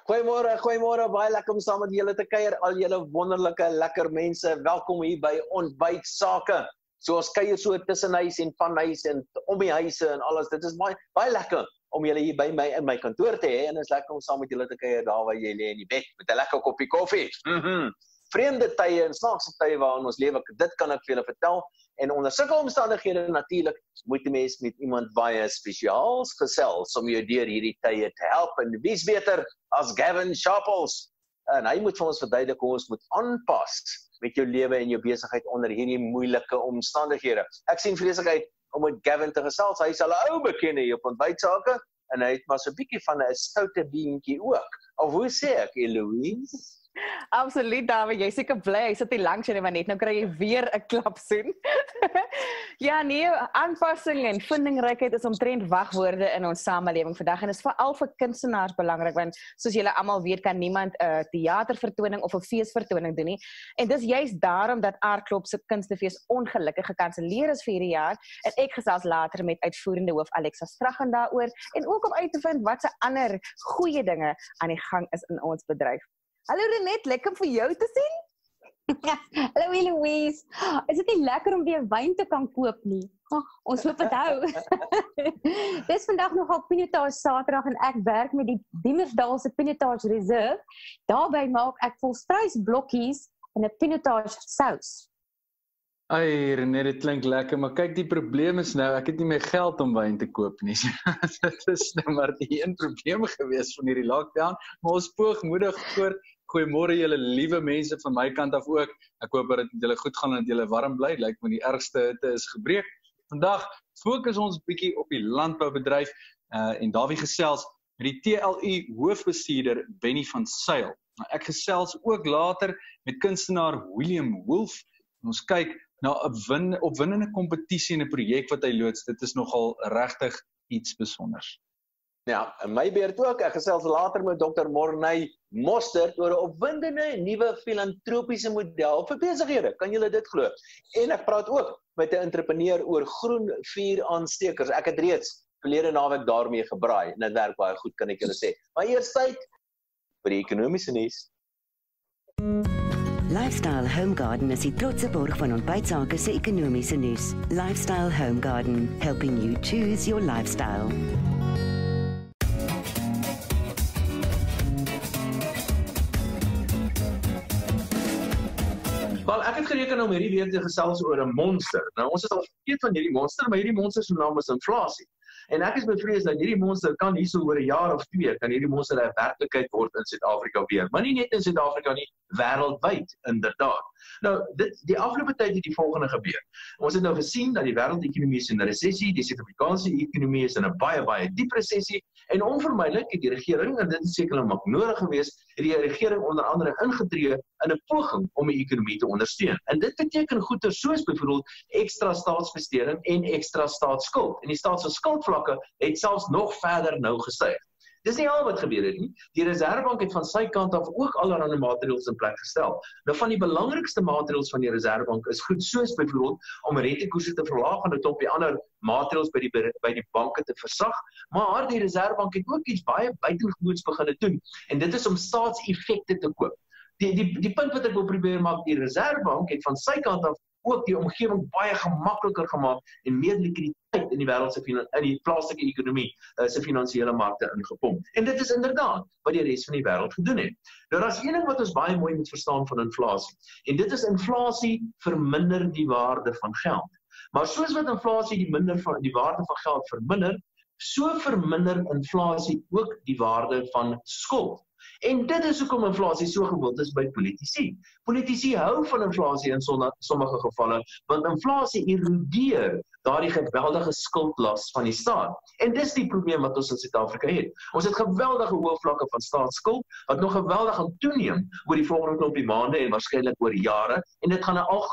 Goeiemôre, baie lekker om saam met julle te kuier, al julle wonderlike, lekker mense, welkom hier by Ontbyt Sake. So ons kuier so tussen huis en van huis en om die huise en alles, dit is baie lekker om julle hier by my in my kantoor te hê, en het is lekker om saam met julle te kuier daar waar jy lê in die bed, met 'n lekker koppie koffie. Vreemde tye en snaakse tye waarin ons lewe, dit kan ek vir julle vertel, en onder sulke omstandighede natuurlik, moet die mens met iemand baie spesiaals gesels, om jou deur hierdie tye te help, en wie's beter as Gavin Sharples, en hy moet vir ons verduidelik hoe ons moet aanpas met jou lewe en jou besigheid onder hierdie moeilike omstandighede. Ek sien vreeslik uit om met Gavin te gesels, hy is al 'n ou bekende hier op Ontbyt Sake, en hy het maar so 'n bietjie van 'n stoute beentjie ook, of hoe sê ek, Eloise? Absoluut, David, jy seker bly, hy sit hier langs jou, maar net nou kry jy weer 'n klapsoen. Ja, nee, aanpassing en vindingrykheid is omtrent wagwoorde in ons samelewing vandag, en is veral vir kunstenaars belangrik, want soos julle almal weet, kan niemand 'n teatervertoning of 'n feesvertoning doen nie, en dis juist daarom dat Aardklop se kunstefees ongelukkig gekanselleer is vir hierdie jaar, en ek gesels later met uitvoerende hoof Alexa Strachan daaroor, en ook om uit te vind wat se ander goeie dinge aan die gang is in ons bedryf. Hallo Renet, lekker om vir jou te sien. Hallo Eloise, is dit nie lekker om weer wyn te kan koop nie? Ons hoop dit hou. Dis vandag nogal Pinotage Saterdag en ek werk met die Diemersdalse Pinotage Reserve. Daarbey maak ek volstruis blokkies en 'n Pinotage sous. Ai, René, dit klink lekker, maar kyk, die probleem is nou, ek het nie meer geld om wyn te koop nie. Dit is nou maar die een probleem gewees van hierdie lockdown, maar ons poog moedig voort. Goeiemôre julle liewe mense van my kant af ook. Ek hoop dat julle goed gaan en dat julle warm bly. Lyk my die ergste hitte is gebreek. Vandag fokus ons bietjie op die landboubedryf en daarby gesels met die TLU hoofbestuurder Benny van Sail. Nou, ek gesels ook later met kunstenaar William Wolf. Ons kyk na 'n opwindende kompetisie en 'n projek wat hy loods. Dit is nogal regtig iets spesiaals. Ja, in my beurt ook, ek gesels later met Dr. Morney Mostert oor 'n opwindende nuwe filantropiese model vir besighede. Kan julle dit glo? En ek praat ook met 'n entrepreneur oor groen vuuraansteekers. Ek het reeds verlede naweek daarmee gebraai en dit werk baie goed, kan ek julle sê. Maar eers tyd vir die ekonomiese nuus. Lifestyle Home Garden is die trotse borg van Ontbyt Sake se ekonomiese nuus. Lifestyle Home Garden, helping you choose your lifestyle. Wel, ek het gereken om hierdie week te gesels oor 'n monster. Nou, ons het al vergeet van hierdie monster, maar hierdie monster se naam is inflasie. En ek is bevrees dat hierdie monster kan hierso oor 'n jaar of 2, kan hierdie monster 'n werklikheid word in Suid-Afrika weer. Maar nie net in Suid-Afrika nie, wêreldwyd, inderdaad. Nou, die afgelope tyd het die volgende gebeur. Ons het nou gesien dat die wêreldekonomie is in 'n resessie, die Suid-Afrikaanse ekonomie is in 'n baie diep resessie, en onvermydelik het die regering, en dit is sekerlik nodig geweest, het die regering onder andere ingetree in 'n poging om die ekonomie te ondersteun. En dit beteken goeie soos byvoorbeeld ekstra staatsbesteding en ekstra staatsskuld. En die staats- en skuldvlakke het selfs nog verder nou gestyg. Dis nie al wat gebeur het nie. Die Reserwebank het van sy kant af ook allerlei maatreëls in plek gestel. Nou, van die belangrikste maatreëls van die Reserwebank is goed soos byvoorbeeld om rentekoerse te verlaag en 'n klompie ander maatreëls by die banke te versag, maar die Reserwebank het ook iets baie buitengewoons begin doen, en dit is om staatseffekte te koop. Die punt wat ek wil probeer maak, die Reserwebank het van sy kant af ook die omgewing baie gemakliker gemaak en meer likwiditeit in die wêreld in die plaaslike ekonomie se finansiële markte ingepomp. En dit is inderdaad wat die res van die wêreld gedoen het. Nou, daar's een ding wat ons baie mooi moet verstaan van inflasie. En dit is inflasie verminder die waarde van geld. Maar soos wat inflasie die waarde van geld verminder, so verminder inflasie ook die waarde van skuld. En dit is hoekom inflasie so gewild is by politici. Politici hou van inflasie in sommige gevalle, want inflasie erodeer daardie geweldige skuldlas van die staat. En dis die probleem wat ons in Suid-Afrika het. Ons het geweldige hoë vlakke van staatsskuld, wat nog geweldig gaan toeneem oor die volgende klompie maande en waarskynlik oor jare, en dit gaan 'n al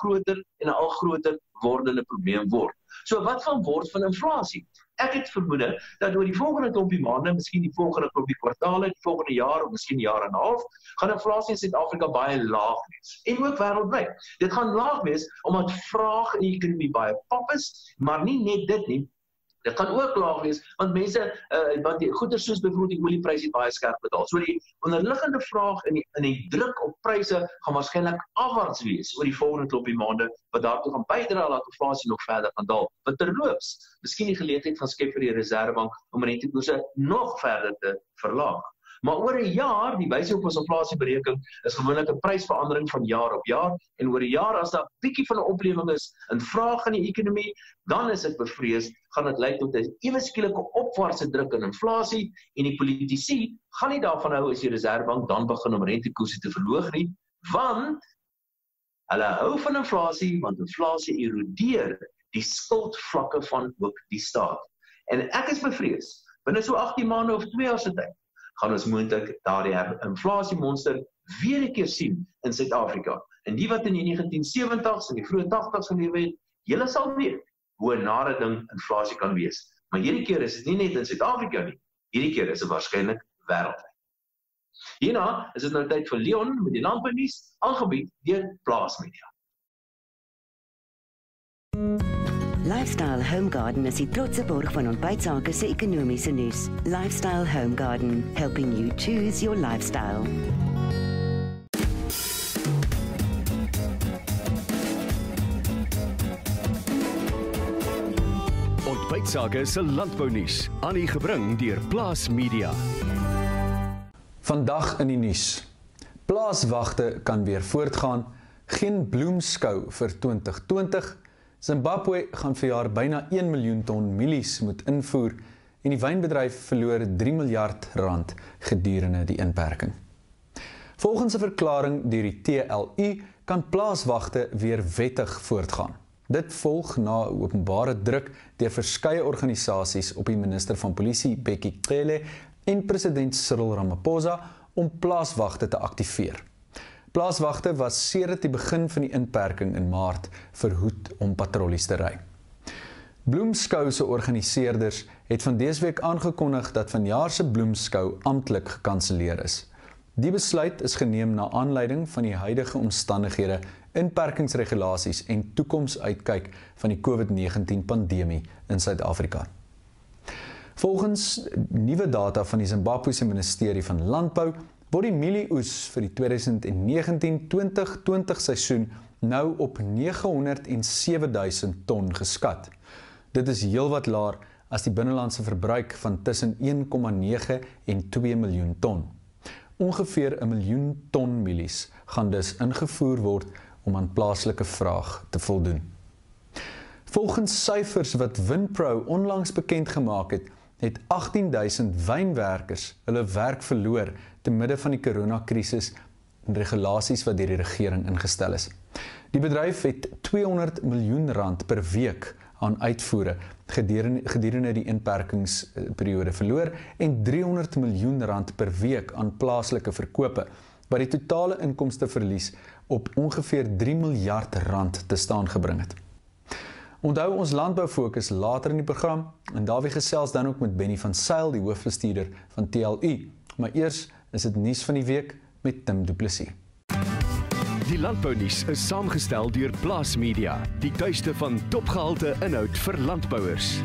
groter wordende probleem word. So wat gaan word van inflasie? Ek het vermoed dat oor die volgende klompie maande, miskien die volgende klompie kwartale, die volgende jaar of miskien jaar en 'n half, gaan inflasie in Suid-Afrika baie laag wees. En ook wêreldwyd. Dit gaan laag wees omdat vraag in die ekonomie baie pap is, maar nie net dit nie. Dit gaan ook laag wees, want mense wat die goeder soos byvoorbeeld die oliepryse het baie skerp bedaal. So die onderliggende vraag in die druk op pryse gaan waarskynlik afwaarts wees oor die volgende klompie maande, wat daartoe gaan bydra dat inflasie nog verder gaan daal. Wat terloops, miskien die geleentheid gaan skep vir die Reservebank om rentekoerse nog verder te verlaag. Maar oor 'n jaar, die wyse op ons inflasieberekening is gewoonlik 'n prysverandering van jaar op jaar, en oor 'n jaar as daar bietjie van 'n oplewing is in vraag in die ekonomie, dan is dit bevrees, gaan dit lei tot 'n ewe skielike opwaartse druk in inflasie, en die politici gaan nie daarvan hou as die Reservebank dan begin om rentekoerse te verhoog nie, want hulle hou van inflasie, want inflasie erodeer die skuldvlakke van ook die staat. En ek is bevrees, binne so 18 maande of 2 jaar se tyd, gaan ons moontlik daardie inflasiemonster weer 'n keer sien in Suid-Afrika. En die wat in die 1970s en die vroeë 80s gelewe het, julle sal weet hoe 'n nare ding inflasie kan wees. Maar hierdie keer is dit nie net in Suid-Afrika nie, hierdie keer is dit waarskynlik wêreldwyd. Hierna is dit nou tyd vir Leon met die landbounuus, aangebied deur Plaas Media. Lifestyle Home Garden is die trotse borg van ontbytsake se ekonomiese nuus. Lifestyle Home Garden, helping you choose your lifestyle. Ontbytsake se landbounuus, aan u gebring deur Plaas Media. Vandag in die nuus. Plaaswagte kan weer voortgaan, geen bloemskou vir 2020. Zimbabwe gaan verjaar byna 1 miljoen ton mielies moet invoer en die wynbedryf verloor 3 miljard rand gedurende die inperking. Volgens 'n verklaring deur die TLU kan plaaswagte weer wettig voortgaan. Dit volg na openbare druk deur verskeie organisasies op die minister van Polisie Bekkie Cele en president Cyril Ramaphosa om plaaswagte te aktiveer. Plaaswagte was sedert die begin van die inperking in Maart verhoed om patrollies te ry. Bloemskou se organiseerders het van dese week aangekondig dat vanjaar se bloemskou amptelik gekanselleer is. Die besluit is geneem na aanleiding van die huidige omstandighede, inperkingsregulasies en toekomsuitkyk van die COVID-19 pandemie in Suid-Afrika. Volgens nuwe data van die Zimbabwese Ministerie van Landbou word die mielieoes vir die 2019-2020 seisoen nou op 907.000 ton geskat. Dit is heelwat laer as die binnelandse verbruik van tussen 1,9 en 2 miljoen ton. Ongeveer 1 miljoen ton mielies gaan dus ingevoer word om aan plaaslike vraag te voldoen. Volgens syfers wat Winpro onlangs bekend gemaak het 18.000 wynwerkers hulle werk verloor te midde van die coronakrisis en regulasies wat deur die regering ingestel is. Die bedryf het 200 miljoen rand per week aan uitvoere gedurende die inperkingsperiode verloor en 300 miljoen rand per week aan plaaslike verkope, wat die totale inkomsteverlies op ongeveer 3 miljard rand te staan gebring het. Onthou ons landboufokus later in die program en daarby gesels dan ook met Benny van Sail, die hoofbestuurder van TLU. Maar eers is dit nuus van die week met Tim Du Plessis. Die landbounuus is saamgestel deur Plaas Media, die tuiste van topgehalte inhoud vir landbouers.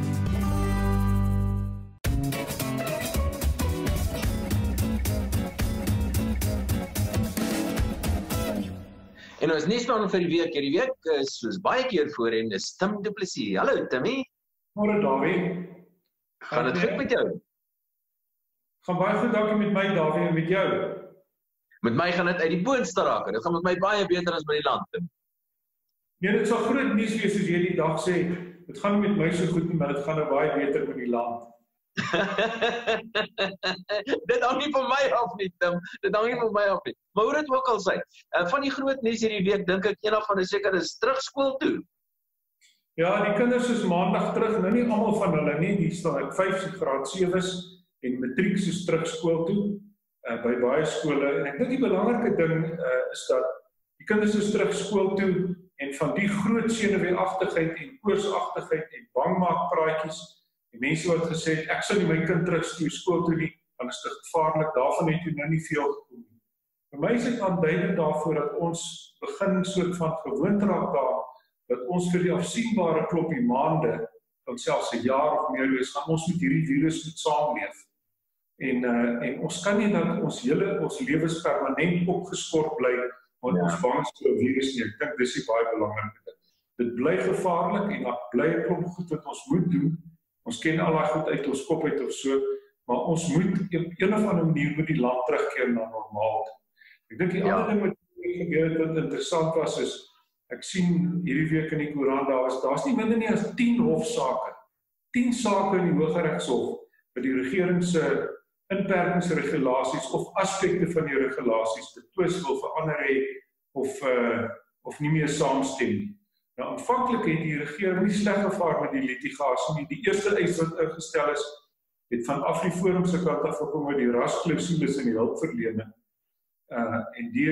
En ons nuusman vir die week, hierdie week is soos baie keer voorheen, is Tim Du Plessis. Hallo Timmy. Môre Dawie. Gaan dit goed met jou? Gaan baie goed, dankie met my Dawie en met jou. Met my gaan dit uit die boonste raak. Dit gaan met my baie beter as met die land. Nee, dit sal groot nuus wees soos jy die dag sê. Dit gaan nie met my so goed nie, maar dit gaan nou baie beter met die land. Dit hang nie van my af nie, Tim. Dit hang nie van my af nie. Maar hoe dit ook al sy, van die groot nuus hierdie week, dink ek een van die seker is terug skool toe. Ja, die kinders is maandag terug, nou nie almal van hulle nie, die staan 5 graad 7's en matriek is terug skool toe, by baie skole. En ek dink die belangrike ding is dat die kinders is terug skool toe en van die groot senuweeagtigheid en koorsagtigheid en bangmaakpraatjies, die mense wat gesê het, ek sal nie my kind terug skool toe nie, dan is dit gevaarlik, daarvan het jy nou nie veel gekom nie. Vir my is dit aanduidend daarvoor dat ons begin soort van gewoond raak daar, dat ons vir die afsienbare kloppie maande kan selfs 'n jaar of meer wees, gaan ons met hierdie virus moet saamleef. En ons kan nie dat ons lewens permanent opgeskort bly, want ons bang is vir 'n virus nie. Ek dink dis die baie belangrike ding. Dit bly gevaarlik en daar bly 'n klomp goed wat ons moet doen. Ons ken al daai goed uit ons kop uit of so, maar ons moet op een of ander manier moet die land terugkeer na normaal. Ek dink die ander ding wat gebeur het wat interessant was is, ek sien hierdie week in die koerant, daar's nie minder nie as 10 hofsaake, 10 sake in die Hooggeregshof wat die regering se inperkingsregulasies of aspekte van die regulasies betwis wil verander hê of nie meer saamstem nie. Nou aanvanklik het die regering nie sleg gevaar met die litigasie nie. Die eerste eis wat ingestel is, het van AfriForum se kant af gekom met die rasklausules in die hulpverlening. En die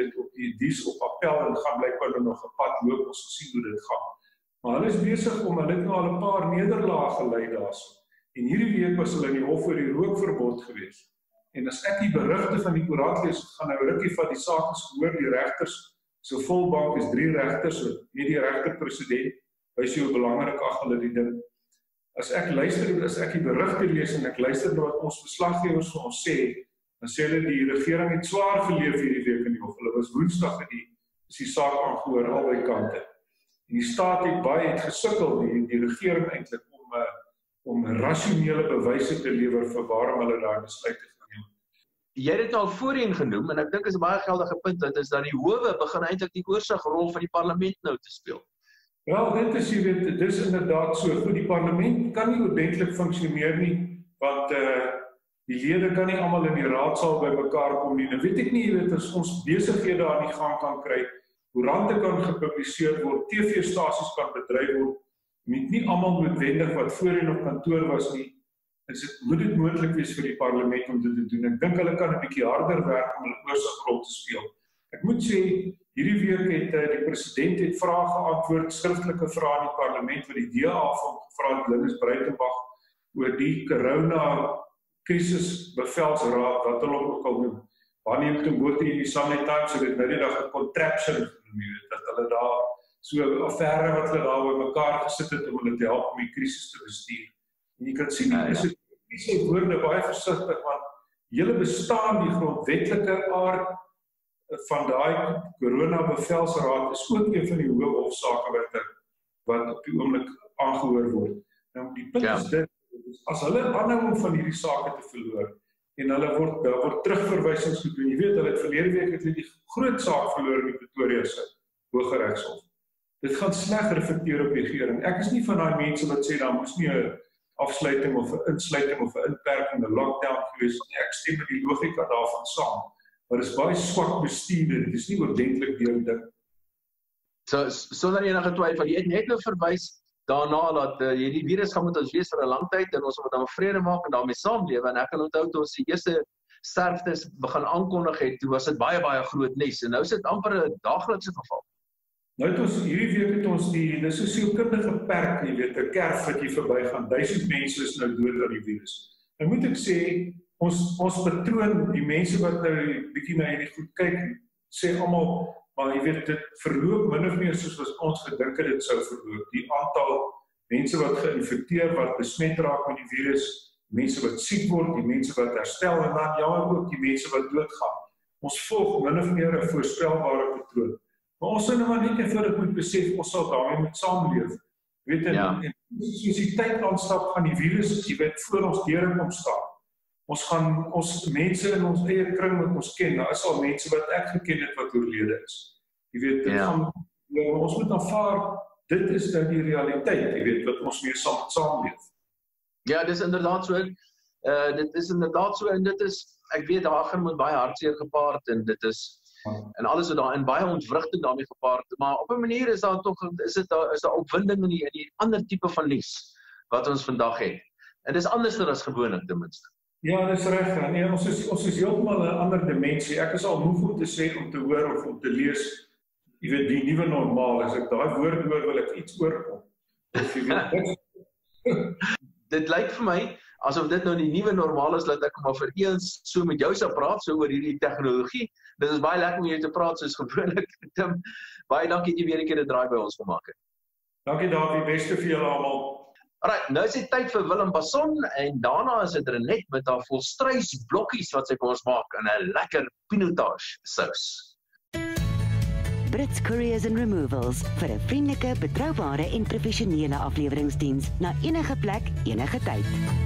is op appel en gaan blykbaar nog 'n pad loop, ons sal sien hoe dit gaan. Maar hulle is besig om, hulle het nou al 'n paar nederlae gelei daarso. En hierdie week was hulle in die hof oor die rookverbod gewees. En as ek die berigte van die koerant lees, gaan nou rukkie van die saak is gehoor, die regters, so volbank is 3 regters, nie die regter-president, wys jy hoe belangrik ag hulle die ding. As ek die berigte lees en ek luister na wat ons verslaggewers vir ons sê, dan sê hulle die regering het swaar geleef hierdie week in die hof. Hulle was Woensdag is die saak aangehoor albei kante. En die staat het gesukkel, die regering eintlik om rasionele bewyse te lewer vir waarom hulle daai besluit geneem het. Jy het dit al voorheen genoem en ek dink is 'n baie geldige punt, dit is dat die howe begin eintlik die oorsigrol van die parlement nou te speel. Wel, dit is, jy weet, dit is inderdaad so. Goed, die parlement kan nie ordentlik funksioneer nie, want die lede kan nie almal in die raadsaal by mekaar kom nie. Nou weet ek nie, jy weet, as ons besighede aan die gang kan kry, koerante kan gepubliseer word, TV-stasies kan bedryf word, met nie almal noodwendig wat voorheen op kantoor was nie, moet dit moontlik wees vir die parlement om dit te doen. Ek dink hulle kan 'n bietjie harder werk om hulle oorsigrol te speel. Ek moet sê, hierdie week het die president vrae geantwoord, skriftelike vrae in die parlement wat die DA van gevra het, Linus Breitenbach, oor die corona krisisbevelsraad wat hulle ook al noem. Wanneer toe Botie in die Sunday Times het dit nou die dag 'n contraption genoem, dat hulle daar so 'n affære wat hulle daar by mekaar gesit het om hulle te help om die krisis te bestuur. En jy kan sien, dis die woorde baie versigtig, want julle bestaan die grondwetlike aard van daai corona-bevelsraad is ook een van die hoë hofsaake wat op die oomblik aangehoor word. Nou die punt is dit, as hulle aanhou om van hierdie sake te verloor en daar word terugverwysings gedoen. Jy weet, hulle het verlede week het die groot saak verloor in die Pretoria se Hooggeregshof. Dit gaan sleg reflekteer op die regering. Ek is nie van daai mense wat sê daar moes nie 'n afsluiting of 'n insluiting of 'n inperking, 'n lockdown gewees nie. Ek stem met die logika daarvan saam. Maar dit is baie swak bestuur, dit is nie oordentlik deurdink. So sonder enige twyfel, jy het net nou verwys daarna dat hierdie virus gaan met ons wees vir 'n lang tyd en ons moet dan vrede maak en daarmee saamlewe. En ek kan onthou toe ons die eerste sterftes begin aankondig het, toe was dit baie groot nuus en nou is dit amper 'n daaglikse geval. Nou het ons hierdie week het ons dis 'n sielkundige perk, jy weet, 'n kerf wat hier verbygaan. 1000 mense is nou dood aan die virus. Nou moet ek sê, ons patroon, die mense wat nou bietjie na hierdie goed kyk, sê almal, maar jy weet, dit verloop min of meer soos wat ons gedink het dit sou verloop. Die aantal mense wat geïnfekteer, wat besmet raak met die virus, mense wat siek word, die mense wat herstel en dan ook die mense wat doodgaan. Ons volg min of meer 'n voorspelbare patroon. Maar ons sou nou maar net eenvoudig moet besef, ons sal daarmee moet saamleef. Weet en soos die tyd aanstap gaan die virus, jy weet, voor ons deure kom staan. Ons mense in ons eie kring wat ons ken, daar is al mense wat ek geken het wat oorlede is. Jy weet, ons moet aanvaar, dit is nou die realiteit, jy weet, wat ons mee saamleef. Ja, dis inderdaad so. Dit is inderdaad so en dit is, ek weet, daar gaan met baie hartseer gepaard en dit is en alles wat daarin baie ontwrigting daarmee gepaard, maar op 'n manier is daar tog is daar opwinding in die ander tipe van nuus wat ons vandag het. En dis anders as gewoonlik ten minste. Ja, dis reg. Nee, ons is heeltemal 'n ander dimensie. Ek is al moeg om te sê om te hoor of om te lees, jy weet, die nuwe normaal. As ek daai woord hoor, wil ek iets oorkom. Of jy weet, dit lyk vir my asof dit nou die nuwe normaal is, dat ek maar vir eens so met jou sou praat, so oor hierdie tegnologie. Dit is baie lekker om jou te praat soos gewoonlik. Tim, baie dankie dat jy weer 'n keer 'n draai by ons gemaak het. Dankie Davie, beste vir julle almal. Alright, nou is dit tyd vir Willem Basson en daarna is dit Renet met haar volstruisblokkies wat sy vir ons maak in 'n lekker pinotage sous. Brits Couriers and Removals vir 'n vriendelike, betroubare en professionele afleweringsdiens na enige plek, enige tyd.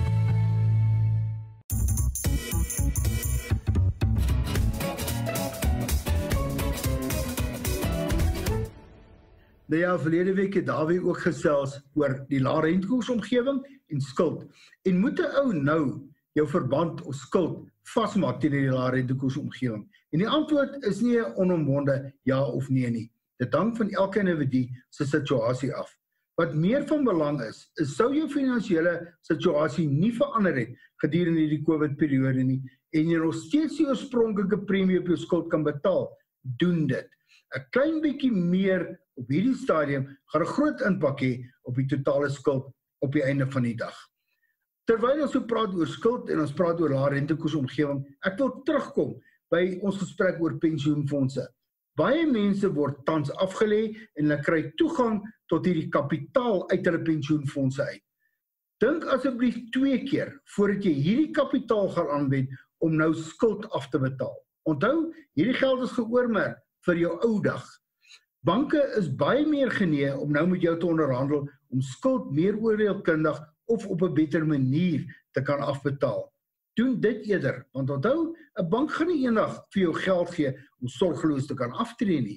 Nou ja, verlede week het Dawie ook gesels oor die lae rentekoersomgewing en skuld. En moet 'n ou nou jou verband of skuld vasmaak teen die lae rentekoersomgewing? En die antwoord is nie 'n onomwonde ja of nee nie. Dit hang van elke individu se situasie af. Wat meer van belang is sou jou finansiële situasie nie verander het gedurende hierdie COVID-periode nie en jy nog steeds die oorspronklike premie op jou skuld kan betaal, doen dit. 'n Klein bietjie meer op hierdie stadium gaan 'n groot impak hê op die totale skuld op die einde van die dag. Terwyl ons so praat oor skuld en ons praat oor lae rentekoersomgewing, ek wil terugkom by ons gesprek oor pensioenfondse. Baie mense word tans afgelê en hulle kry toegang tot hierdie kapitaal uit hulle pensioenfondse uit. Dink asseblief 2 keer voordat jy hierdie kapitaal gaan aanwend om nou skuld af te betaal. Onthou, hierdie geld is geoormerk vir jou ou dag. Banke is baie meer genee om nou met jou te onderhandel om skuld meer oordeelkundig of op 'n beter manier te kan afbetaal. Doen dit eerder, want onthou, 'n bank gaan nie eendag vir jou geld gee om sorgeloos te kan aftree nie.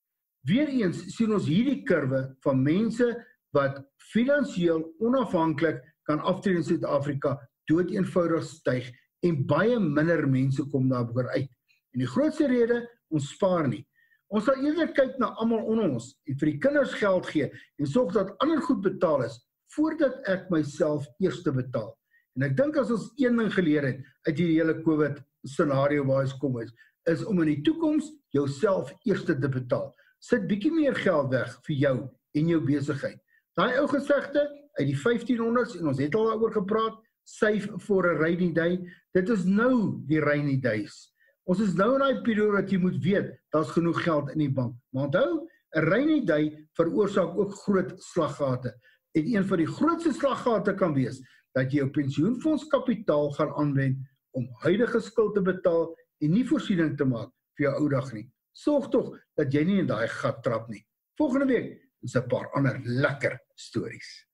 Weereens sien ons hierdie kurwe van mense wat finansiëel onafhanklik kan aftree in Suid-Afrika doodeenvoudig styg en baie minder mense kom daaroor uit. En die grootste rede, ons spaar nie. Ons sal eerder kyk na almal onder ons en vir die kinders geld gee en sorg dat ander goed betaal is voordat ek myself eers betaal. En ek dink as ons een ding geleer het uit die hele COVID scenario waar ons kom is om in die toekoms jouself eers te betaal. Sit bietjie meer geld weg vir jou en jou besigheid. Daai ou gesegde uit die 1500s en ons het al daaroor gepraat, save for a rainy day. Dit is nou die rainy days. Ons is nou in daai periode dat jy moet weet, daar's genoeg geld in die bank. Maar onthou, 'n rainy day veroorsaak ook groot slaggate. En een van die grootste slaggate kan wees dat jy jou pensioenfondskapitaal gaan aanwend om huidige skuld te betaal en nie voorsiening te maak vir jou ou dag nie. Sorg tog dat jy nie in daai gat trap nie. Volgende week is 'n paar ander lekker stories.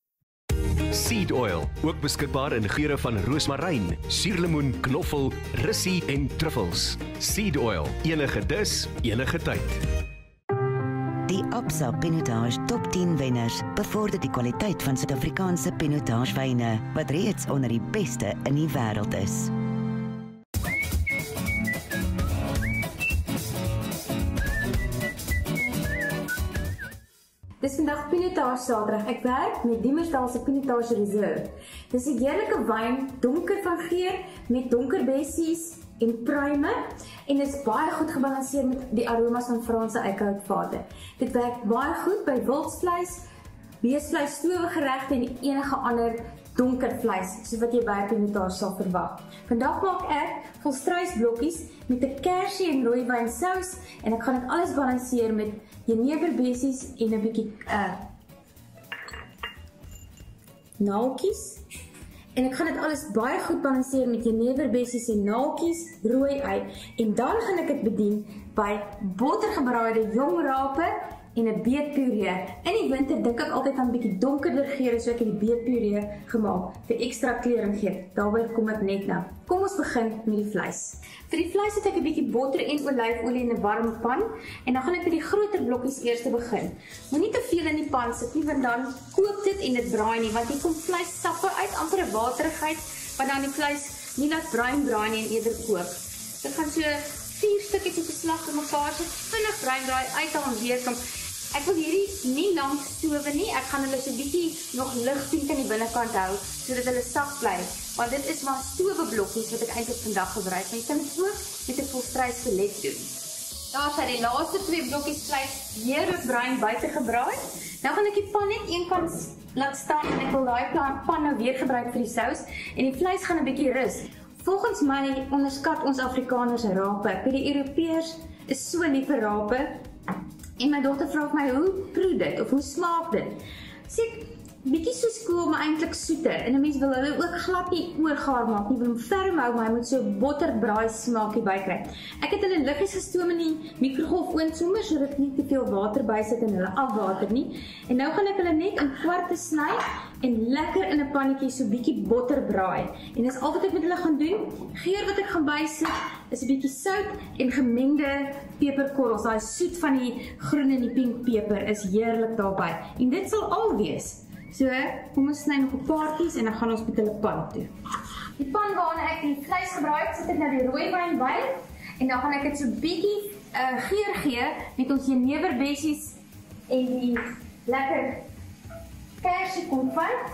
Seed oil, ook beskikbaar in geure van roosmaryn, suurlemoen, knoffel, russie en truffels. Seed oil, enige dis, enige tyd. Die Absa Pinotage Top 10 wenners bevorder die kwaliteit van Suid-Afrikaanse pinotagewyne wat reeds onder die beste in die wêreld is. Dis vandag Pinotage Saterdag. Ek werk met Diemersdal se Pinotage Reserve. Dis 'n heerlike wyn, donker van geur met donker bessies en pruime en dit is baie goed gebalanseer met die aromas van Franse eikhoutvaten. Dit werk baie goed by wildsvleis, beesvleis, stowegeregte en enige ander donker vleis soos wat jy by Pinotage sal verwag. Vandag maak ek volstruisblokkies met 'n kersie en rooiwyn sous en ek gaan dit alles balanseer met jeneverbessies en 'n bietjie naaltjies. En ek gaan dit alles baie goed balanseer met jeneverbessies en naaltjies, rooi ei en dan gaan ek dit bedien by bottergebraaide jong rape en 'n beetpuree. In die winter dink ek altyd aan 'n bietjie donkerder geure, so ek het die beetpuree gemaak vir ekstra kleuring gee. Daarby kom ek net nou. Kom ons begin met die vleis. Vir die vleis het ek 'n bietjie botter en olyfolie in 'n warm pan en dan gaan ek met die groter blokkies eers begin. Moenie te veel in die pan sit nie, want dan kook dit en dit braai nie, want hier kom vleissappe uit, amper 'n waterigheid, wat dan die vleis nie laat braai nie en eerder kook. Dit gaan so 4 stukkies op 'n slag in mekaar sit, vinnig braai uithaal en weer kom. Ek wil hierdie nie lank stowe nie, ek gaan hulle so bietjie nog ligpink aan die binnekant hou, sodat hulle sag bly, want dit is maar stoweblokkies wat ek eintlik vandag gebruik, maar jy kan dit ook met 'n volstruisfilet doen. Daar sy die laaste 2 blokkies vleis heerlik bruin buite gebraai. Nou gaan ek die pan net een kant laat staan en ek wil daai pan nou weer gebruik vir die sous en die vleis gaan 'n bietjie rus. Volgens my onderskat ons Afrikaners rape. By die Europeërs is so lief vir rape. En my dogter vra my, hoe proe dit of hoe smaak dit? Sê, bietjie soos kool, maar eintlik soeter. En 'n mens wil hulle ook glad nie oorgaar maak nie, wil hom ferm hou, maar hy moet so botterbraai smaakie bykry. Ek het hulle liggies gestoom in die mikrogolfoon sommer sodat nie te veel water by sit en hulle afwater nie. En nou gaan ek hulle net in kwarte sny en lekker in 'n pannetjie so bietjie botter braai. En dis al wat ek met hulle gaan doen. Geur wat ek gaan bysit is 'n bietjie sout en gemengde peperkorrels. Daai soet van die groen en die pink peper is heerlik daarbey. En dit sal al wees. So, kom ons sny nog 'n paartjies en dan gaan ons met hulle pan toe. Die pan waarna ek die vleis gebraai het, sit ek nou die rooiwyn by en dan gaan ek dit so bietjie geur gee met ons jeneverbessies en die lekker kersie-konfyt.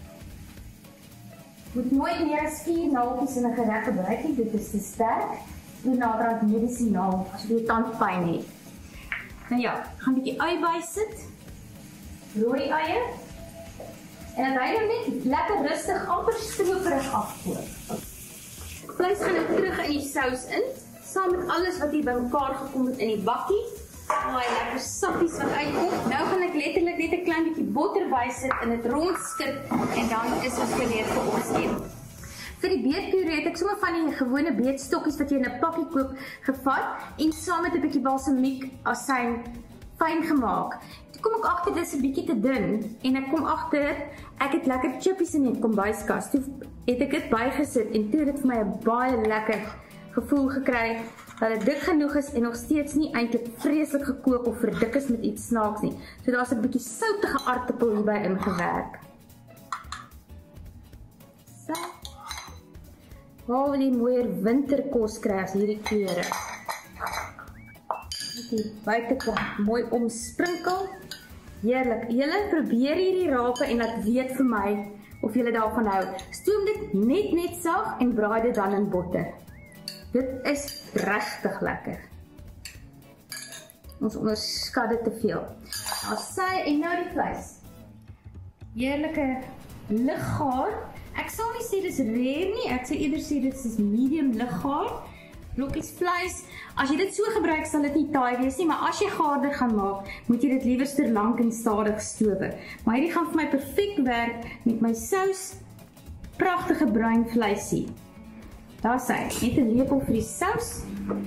Moet nooit meer as 4 naaltjies in 'n gereg gebruik nie, dit is te sterk. Doe naderhand medisinaal as jy tandpyn het. Nou ja, gaan 'n bietjie ui bysit. Rooi eie. En dan hy net lekker rustig amper stroperig afkook. Vleis gaan nou terug in die sous in, saam met alles wat hier bymekaar gekom het in die bakkie. Daai lekker sappies wat uitkom. Nou gaan ek letterlik net 'n klein bietjie botter bysit en dit rondskit en dan is ons gereed vir opsteek. Vir die beetpuree het ek sommer van die gewone beetstokkies wat jy in 'n pakkie koop gevat en saam met 'n bietjie balsamiek asyn fyn gemaak. Toe kom ek agter dis 'n bietjie te dun en ek kom agter ek het lekker chippies in die kombuiskas. Toe het ek dit bygesit en toe het dit vir my 'n baie lekker gevoel gekry dat dit dik genoeg is en nog steeds nie eintlik vreeslik gekook of verdik is met iets snaaks nie. So daar's 'n bietjie soutige aartappel hierby ingewerk. So. Waar wil jy mooier winterkos kry as hierdie kleure? Die buitekant mooi omsprinkel. Heerlik. Julle probeer hierdie rape en laat weet vir my of julle daarvan hou. Stoom dit net sag en braai dit dan in botter. Dit is regtig lekker. Ons onderskat dit te veel. Nou sy en nou die vleis. Heerlike liggaar. Ek sal nie sê dis rare nie, ek sal eerder sê dit is medium liggaar. Blokkies vleis. As jy dit so gebruik sal dit nie taai wees nie, maar as jy gaarder gaan maak, moet jy dit liewerster lank en stadig stowe. Maar hierdie gaan vir my perfek werk met my sous. Pragtige bruin vleisie. Daar sy, net 'n lepel vir die sous.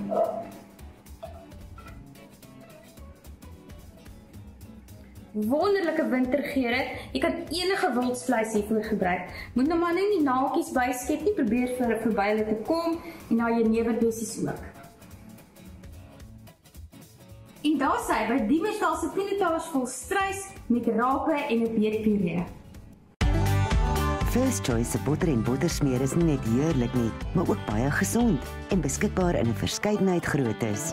Wonderlike wintergeure. Jy kan enige wildsvleis hiervoor gebruik. Moet nou maar net nie naaltjies byskep nie, probeer verby hulle te kom en na jeneverbessies ook. En daar sy, by Diemersdal se pinotage vol strys met rape en 'n beetpuree. First Choice se botter en bottersmeer is nie net heerlik nie, maar ook baie gesond en beskikbaar in 'n verskeidenheid groottes.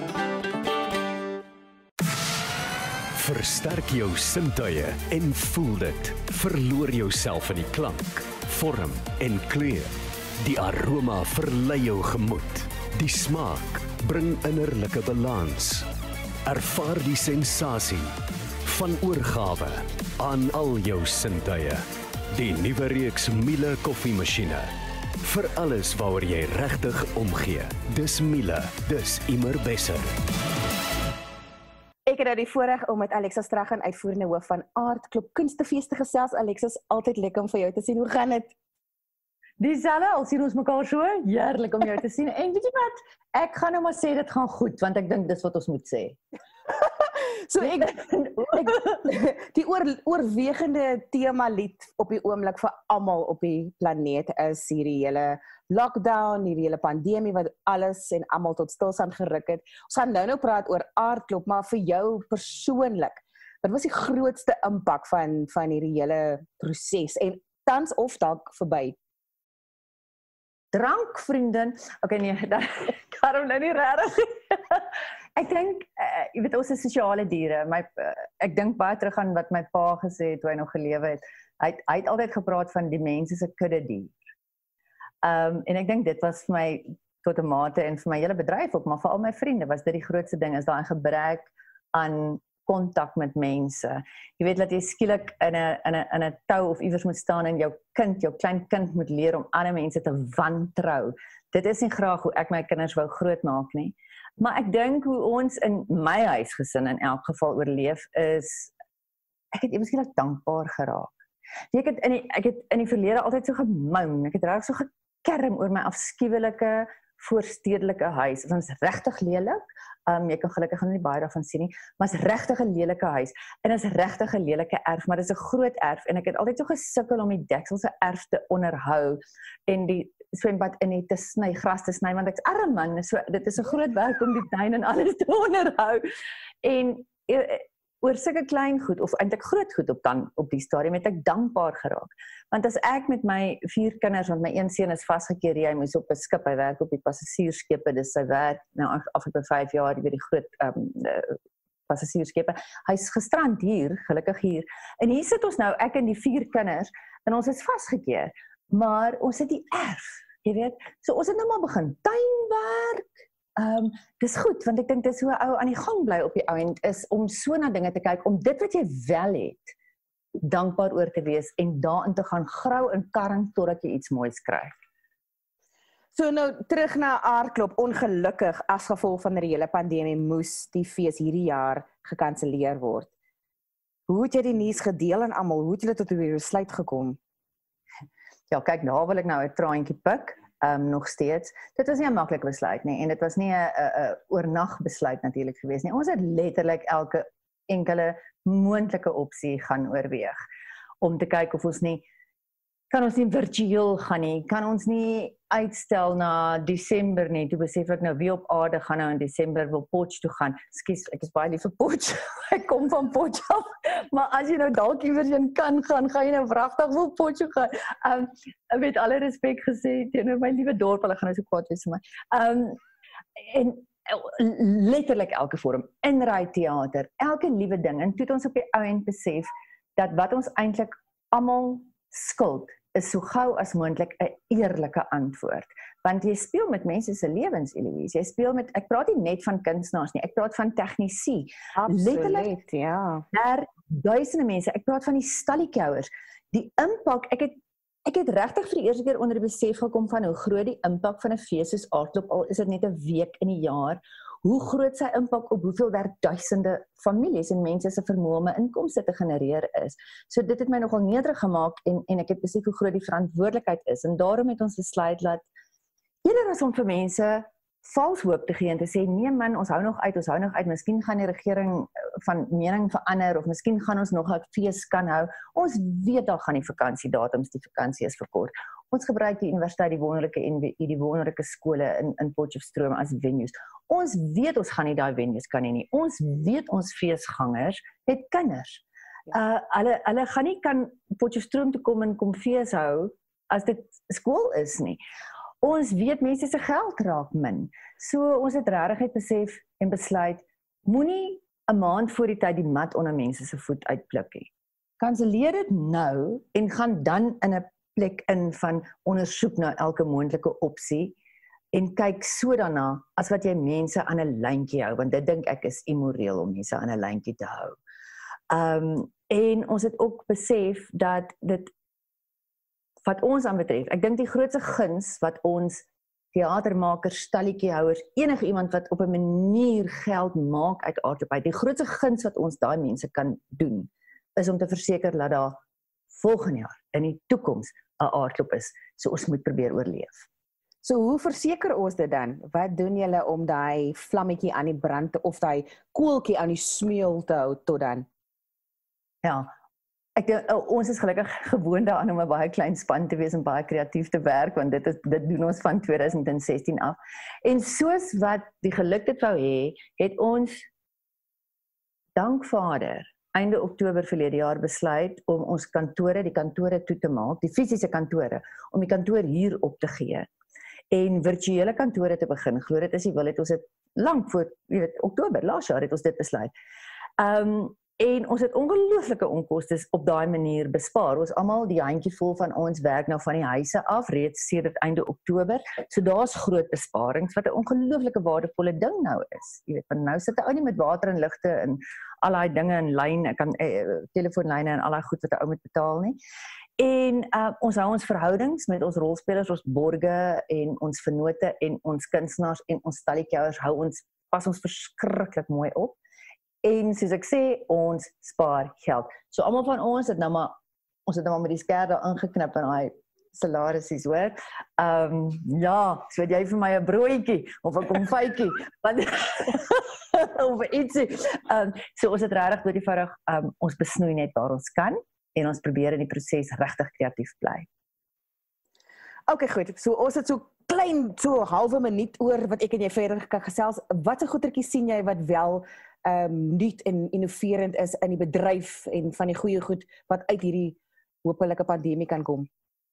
Versterk jou sintuie en voel dit. Verloor jouself in die klank, vorm en kleur. Die aroma verlei jou gemoed. Die smaak bring innerlike balans. Ervaar die sensasie van oorgawe aan al jou sintuie. Die nuwe reeks Miele koffiemasjiene. Vir alles waaroor jy regtig omgee. Dis Miele, dis immer beter. Ek het nou die voorreg om met Alexa Strachan, uitvoerende hoof van Aardklop Kunstefees te gesels. Alexa, is altyd lekker om vir jou te sien. Hoe gaan dit? Dieselfde, al sien ons mekaar so. Heerlik om jou te sien. En weet jy wat? Ek gaan nou maar sê dit gaan goed, want ek dink dis wat ons moet sê. So die oorwegende tema lied op die oomblik vir almal op die planeet is hierdie hele lockdown, hierdie hele pandemie wat alles en almal tot stilstand geruk het. Ons gaan nou praat oor Aardklop, maar vir jou persoonlik, wat was die grootste impak van hierdie hele proses en tans of dalk verby? Drank, vriendin. Okay, nee, daarom nou nie regtig. Ek dink, jy weet, ons is sosiale diere. Ek dink baie terug aan wat my pa gesê het toe hy nog gelewe het. Hy het altyd gepraat van die mens is 'n kudde dier. En ek dink dit was vir my tot 'n mate en vir my hele bedryf ook, maar vir al my vriende was dit die grootste ding, is daai gebrek aan kontak met mense. Jy weet dat jy skielik in 'n tou of iewers moet staan en jou klein kind moet leer om ander mense te wantrou. Dit is nie graag hoe ek my kinders wou grootmaak nie. Maar ek dink hoe ons in my huisgesin in elk geval oorleef is, ek het eweskielik dankbaar geraak. Ek het in die verlede altyd so gemoun. Ek het reg so gekerm oor my afskuwelike voorstedelike huis. Dit is regtig lelik. Jy kan gelukkig nie baie daarvan sien nie, maar is regtig 'n lelike huis en is regtig 'n lelike erf, maar dit is 'n groot erf en ek het altyd so gesukkel om die dekselse erf te onderhou en die swembad in te sny, gras te sny, want ek's arm man, so dit is 'n groot werk om die tuin en alles te onderhou. En oor sulke klein goed of eintlik groot goed op die stadium het ek dankbaar geraak. Want as ek met my 4 kinders, want my een seun is vasgekeer, hy moes op 'n skip, hy werk op die passasiersskepe, dis sy werk nou afgelope 5 jaar by die groot passasiersskepe. Hy's gestrand hier, gelukkig hier. En hier sit ons nou, ek en die 4 kinders, en ons is vasgekeer. Maar ons het die erf, jy weet. So ons het nou maar begin tuinwerk. Dis goed, want ek dink dis hoe ou aan die gang bly op die ouend is om so na dinge te kyk, om dit wat jy wel het, dankbaar oor te wees en daarin te gaan grou en karring totdat jy iets moois kry. So nou terug na aardklop, ongelukkig as gevolg van die hele pandemie moes die fees hierdie jaar gekanselleer word. Hoe het jy die nuus gedeel aan almal? Hoe het julle tot 'n besluit gekom? Ja, kyk, daar wil ek nou 'n traantjie pik. Nog steeds. Dit was nie 'n maklike besluit nie en dit was nie 'n oornag besluit natuurlik gewees nie. Ons het letterlik elke enkele moontlike opsie gaan oorweeg om te kyk of ons kan ons nie virtueel gaan nie, kan ons nie uitstel na Desember nie. Toe besef ek nou wie op aarde gaan nou in Desember wil Potch toe gaan. Ekskuus, ek is baie lief vir Potch. Ek kom van Potch af. Maar as jy nou dalk iewers heen kan gaan jy nou wragtig wil Potch toe gaan. Met alle respek gesê teenoor my liewe dorp, hulle gaan nou so kwaad wees vir my. En letterlik elke vorm, inry teater, elke liewe ding. En toe het ons op die ou end besef dat wat ons eintlik almal skuld is so gou as moontlik 'n eerlike antwoord. Want jy speel met mense se lewens, Eloise. Jy speel met, ek praat nie net van kunstenaars nie, ek praat van tegnisie. Letterlik, ja. Daar duisende mense, ek praat van die stalletjiehouers. Die impak, ek het regtig vir die eerste keer onder die besef gekom van hoe groot die impak van 'n fees soos aardklop, al is dit net 'n week in die jaar, hoe groot sy impak op hoeveel duisende families en mense se vermoë om inkomste te genereer is. So dit het my nogal nederig gemaak en ek het besef hoe groot die verantwoordelikheid is en daarom het ons besluit dat eerder as om vir mense vals hoop te gee en te sê nee man, ons hou nog uit, miskien gaan die regering van mening verander of miskien gaan ons nog 'n fees kan hou. Ons weet daar gaan die vakansiedatums, die vakansie is verkort. Ons gebruik die universiteit, die wonderlike skole in Potchefstroom as venues. Ons weet ons gaan nie daai venues kan nie. Ons weet ons feesgangers het kinders. Hulle gaan nie kan Potchefstroom toe kom en kom fees hou as dit skool is nie. Ons weet mense se geld raak min. So ons het regtig besef en besluit, moenie 'n maand voor die tyd die mat onder mense se voet uitpluk nie. Kanselleer dit nou en gaan dan in 'n plek in van ondersoek na elke moontlike opsie en kyk so daarna as wat jy mense aan 'n lyntjie hou, want dit dink ek is immoreel om mense aan 'n lyntjie te hou. En ons het ook besef dat dit wat ons aanbetref, ek dink die grootste guns wat ons teatermakers, stalletjiehouers, enige iemand wat op 'n manier geld maak uit aardklop, die grootste guns wat ons daai mense kan doen, is om te verseker dat daar volgende jaar in die toekoms 'n aardklop is, so ons moet probeer oorleef. So hoe verseker ons dit dan? Wat doen julle om daai vlammetjie aan die brand of daai koeltjie aan die smeul te hou tot dan? Ja, ons is gelukkig gewoond daaraan om 'n baie klein span te wees en baie kreatief te werk, want dit doen ons van 2016 af. En soos wat die geluk dit wou hê, het ons, dank Vader, einde Oktober verlede jaar besluit om ons die kantore toe te maak, die fisiese kantore, om die kantoor hier op te gee. En virtuele kantore te begin. Glo dit as jy wil, het ons dit lank voor, Oktober, laas jaar het ons dit besluit. En ons het ongelooflike onkostes op daai manier bespaar. Ons almal, die handjievol van ons werk nou van die huise af, reeds sedert einde Oktober. So daar's groot besparings wat 'n ongelooflike waardevolle ding nou is. Jy weet, want nou sit 'n ou nie met water en ligte en al daai dinge in lyn, ek kan telefoonlyne en al daai goed wat 'n ou moet betaal nie. En ons hou ons verhoudings met ons rolspelers, ons borge en ons vennote en ons kunstenaars en ons stalletjiehouers pas ons verskriklik mooi op. En soos ek sê, ons spaar geld. So almal van ons het nou maar ons het hom met die sker daar ingeknip in daai salarisies, hoor. Ja, so het jy vir my 'n broodjie of 'n konfytjie, want of ietsie. So ons het regtig deur die eenvoudig ons besnoei net waar ons kan en ons probeer in die proses regtig kreatief bly. Okay, goed. So ons het so klein, so 'n halwe minuut oor wat ek en jy verder kan gesels. Watter goedertjies sien jy wat wel nuut en innoverend is in die bedryf en van die goeie goed wat uit hierdie hopelike pandemie kan kom?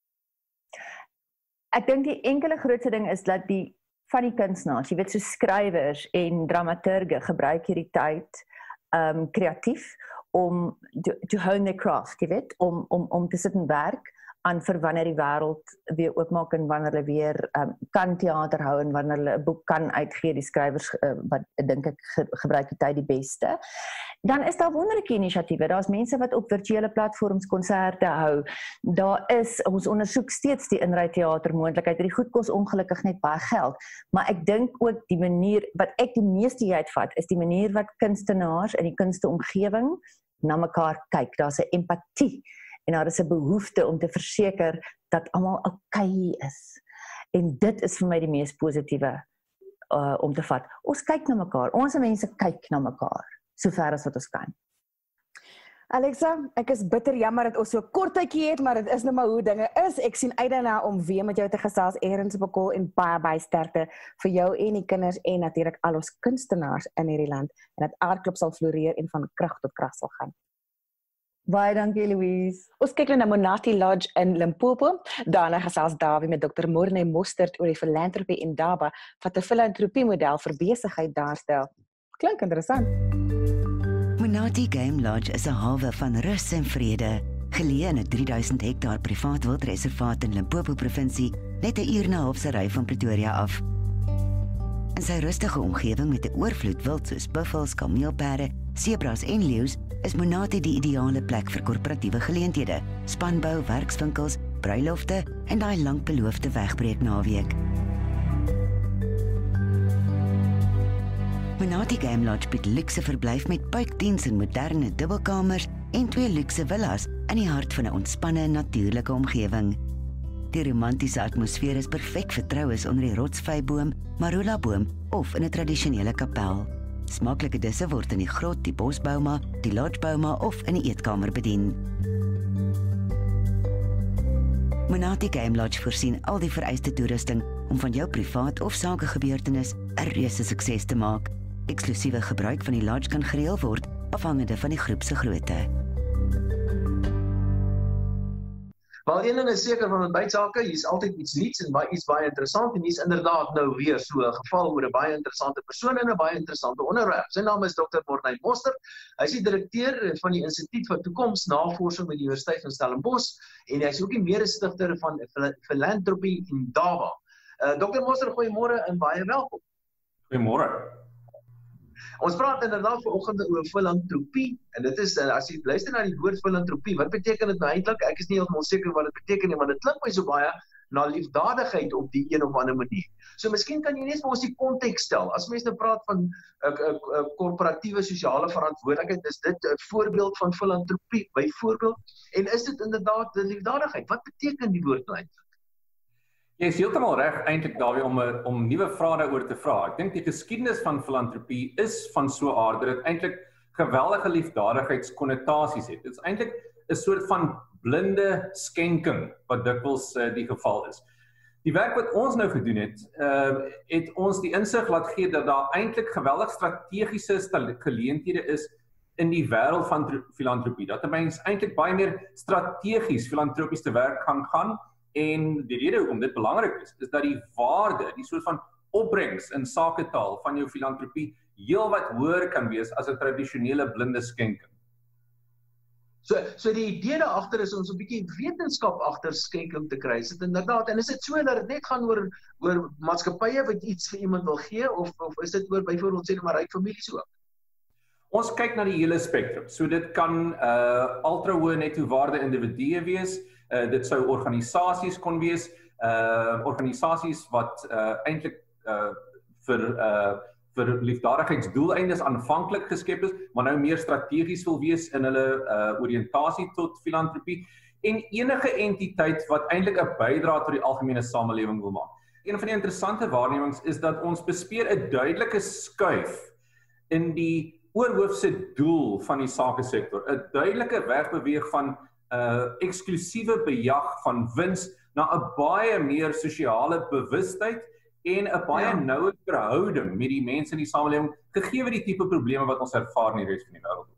Ek dink die enkele grootste ding is dat van die kunstenaars, jy weet, so skrywers en dramaturge gebruik hierdie tyd kreatief om to hone their craft, jy weet, om te sit en werk aan vir wanneer die wêreld weer oopmaak en wanneer hulle weer kan teater hou en wanneer hulle 'n boek kan uitgee, die skrywers wat dink ek gebruik die tyd die beste. Dan is daar wonderlike inisiatiewe. Daar's mense wat op virtuele platforms konserte hou. Ons ondersoek steeds die inry teatermoontlikheid. Hierdie goed kos ongelukkig net baie geld, maar ek dink ook die manier wat ek die meeste uitvat is die manier wat kunstenaars in die kunsteomgewing na mekaar kyk. Daar's 'n empatie en daar is 'n behoefte om te verseker dat almal okay is. En dit is vir my die mees positiewe om te vat. Ons kyk na mekaar. Ons mense kyk na mekaar sover as wat ons kan. Alexa, ek is bitter jammer dat ons so 'n kort tydjie het, maar dit is nou maar hoe dinge is. Ek sien uit daarna om weer met jou te gesels, Erns Bekol, en baie sterkte vir jou en die kinders en natuurlik al ons kunstenaars in hierdie land en dat aardklop sal floreer en van krag tot krag sal gaan. Baie dankie, Louise. Ons kyk na Monati Lodge in Limpopo. Daarna gesels Dawie met Dr. Morne Mostert oor die filantropie in Daba wat 'n filantropie model vir besigheid daarstel. Klink interessant. Monati Game Lodge is 'n hawe van rus en vrede, geleë in 'n 3000 hektaar privaat wildreservaat in Limpopo provinsie, net 'n uur en 'n half se ry van Pretoria af. In sy rustige omgewing met 'n oorvloed wild soos buffels, kameelperde, sebras en leeu's, is Monati die ideale plek vir korporatiewe geleenthede, spanbou, werkswinkels, bruilofte en daai lankbeloofde wegbreeknaweek. Monati Game Lodge bied luukse verblyf met puikdiens en moderne dubbelkamers en 2 luukse villas in die hart van 'n ontspanne natuurlike omgewing. Die romantiese atmosfeer is perfek vir troues onder die rotsvyboom, marula boom of in 'n tradisionele kapel. Smaaklike disse word in die grot, die bosbouma, die lodgebouma of in die eetkamer bedien. Monati Game Lodge voorsien al die vereiste toerusting om van jou privaat of sakegebeurtenis 'n reuse sukses te maak. Eksklusiewe gebruik van die lodge kan gereël word afhangende van die groep se grootte. Wel, een ding is seker van ontbytsake, hier's altyd iets nuuts en iets baie interessant en hier's inderdaad nou weer so 'n geval oor 'n baie interessante persoon en 'n baie interessante onderwerp. Sy naam is Dr. Morne Mostert. Hy is die direkteur van die Instituut vir Toekomsnavorsing by die Universiteit van Stellenbosch en hy is ook die mede-stigter van Filantropie in Daba. Dr. Mostert, goeiemôre en baie welkom. Goeiemôre. Ons praat inderdaad vanoggend oor filantropie en dit is, as jy luister na die woord filantropie, wat beteken dit nou eintlik? Ek is nie heeltemal seker wat dit beteken nie, maar dit klink my so baie na liefdadigheid op die een of ander manier. So miskien kan jy net vir ons die konteks stel. As mense nou praat van korporatiewe sosiale verantwoordelikheid, is dit 'n voorbeeld van filantropie byvoorbeeld? En is dit inderdaad liefdadigheid? Wat beteken die woord nou eintlik? Jy is heeltemal reg eintlik Dawie om nuwe vrae daaroor te vra. Ek dink die geskiedenis van filantropie is van so 'n aard dat dit eintlik geweldige liefdadigheidskonnotasies het. Dit is eintlik 'n soort van blinde skenking wat dikwels die geval is. Die werk wat ons nou gedoen het ons die insig laat gee dat daar eintlik geweldig strategiese geleenthede is in die wêreld van filantropie. Dat 'n mens eintlik baie meer strategies filantropies te werk gaan. En die rede hoekom dit belangrik is dat die waarde, die soort van opbrengs in saketaal van jou filantropie heelwat hoër kan wees as 'n tradisionele blinde skenking. So die idee daar agter is ons 'n bietjie wetenskap agter skenking te kry. Is dit inderdaad en is dit so dat dit net gaan oor maatskappye wat iets vir iemand wil gee of is dit oor byvoorbeeld sê maar ryk families ook? Ons kyk na die hele spektrum. So dit kan ultra hoë netto waarde individue wees. Dit sou organisasies kon wees, organisasies wat eintlik vir liefdadigheidsdoeleindes aanvanklik geskep is, maar nou meer strategies wil wees in hulle oriëntasie tot filantropie. en enige entiteit wat eintlik 'n bydrae tot die algemene samelewing wil maak. Een van die interessante waarnemings is dat ons bespeer 'n duidelike skuif in die oorhoofse doel van die sakesektor, 'n duidelike wegbeweeg van eksklusiewe bejag van wins na 'n baie meer sosiale bewustheid en 'n baie noue verhouding met die mense in die samelewing, gegee die tipe probleme wat ons ervaar in die res van die wêreld.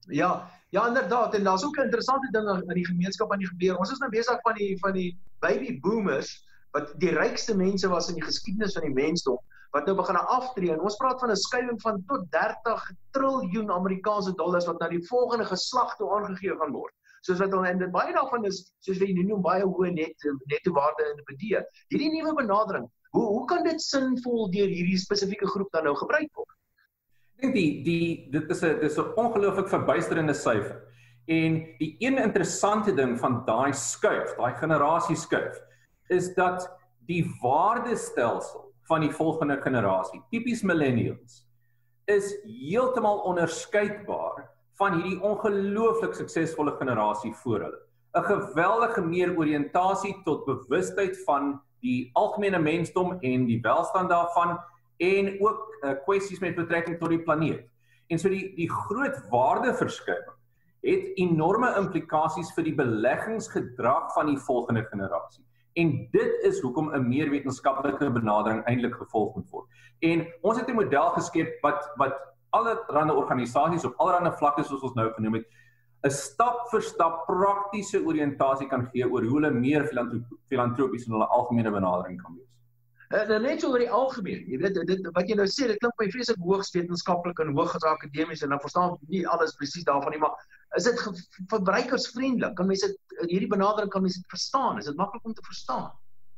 Ja, inderdaad, en daar's ook 'n interessante ding in die gemeenskap aan die gebeur. Ons is nou besig van die baby boomers, wat die rykste mense was in die geskiedenis van die mensdom, wat nou begin aftree, en ons praat van 'n skuiwing van tot 30 triljoen Amerikaanse dollars wat na die volgende geslag toe aangegee gaan word. Soos wat en dit baie daarvan is, soos wat jy noem, baie hoë netto waarde individue. Hierdie nuwe benadering, hoe kan dit sinvol deur hierdie spesifieke groep dan nou gebruik word? Ek dink dit is 'n ongelooflik verbuisterende syfer. En die een interessante ding van daai skuif, daai generasieskuif, is dat die waardestelsel van die volgende generasie, tipies millennials, is heeltemal onderskeidbaar van hierdie ongelooflik suksesvolle generasie voor hulle. 'n Geweldige meer oriëntasie tot bewustheid van die algemene mensdom en die welstand daarvan, en ook kwessies met betrekking tot die planeet. En so die groot waardeverskywing het enorme implikasies vir die beleggingsgedrag van die volgende generasie. En dit is hoekom 'n meer wetenskaplike benadering eintlik gevolg moet word. En ons het 'n model geskep wat allerlei organisasies op allerlei vlakke, soos ons nou genoem het, 'n stap vir stap praktiese oriëntasie kan gee oor hoe hulle meer filantropies in hulle algemene benadering kan wees. Net so oor die algemeen, jy weet, wat jy nou sê, dit klink my vreeslik hoogs wetenskaplik en hoogs akademies, en dan verstaan ek nie alles presies daarvan nie, maar is dit verbruikersvriendelik? Kan mense hierdie benadering, kan mense dit verstaan? Is dit maklik om te verstaan?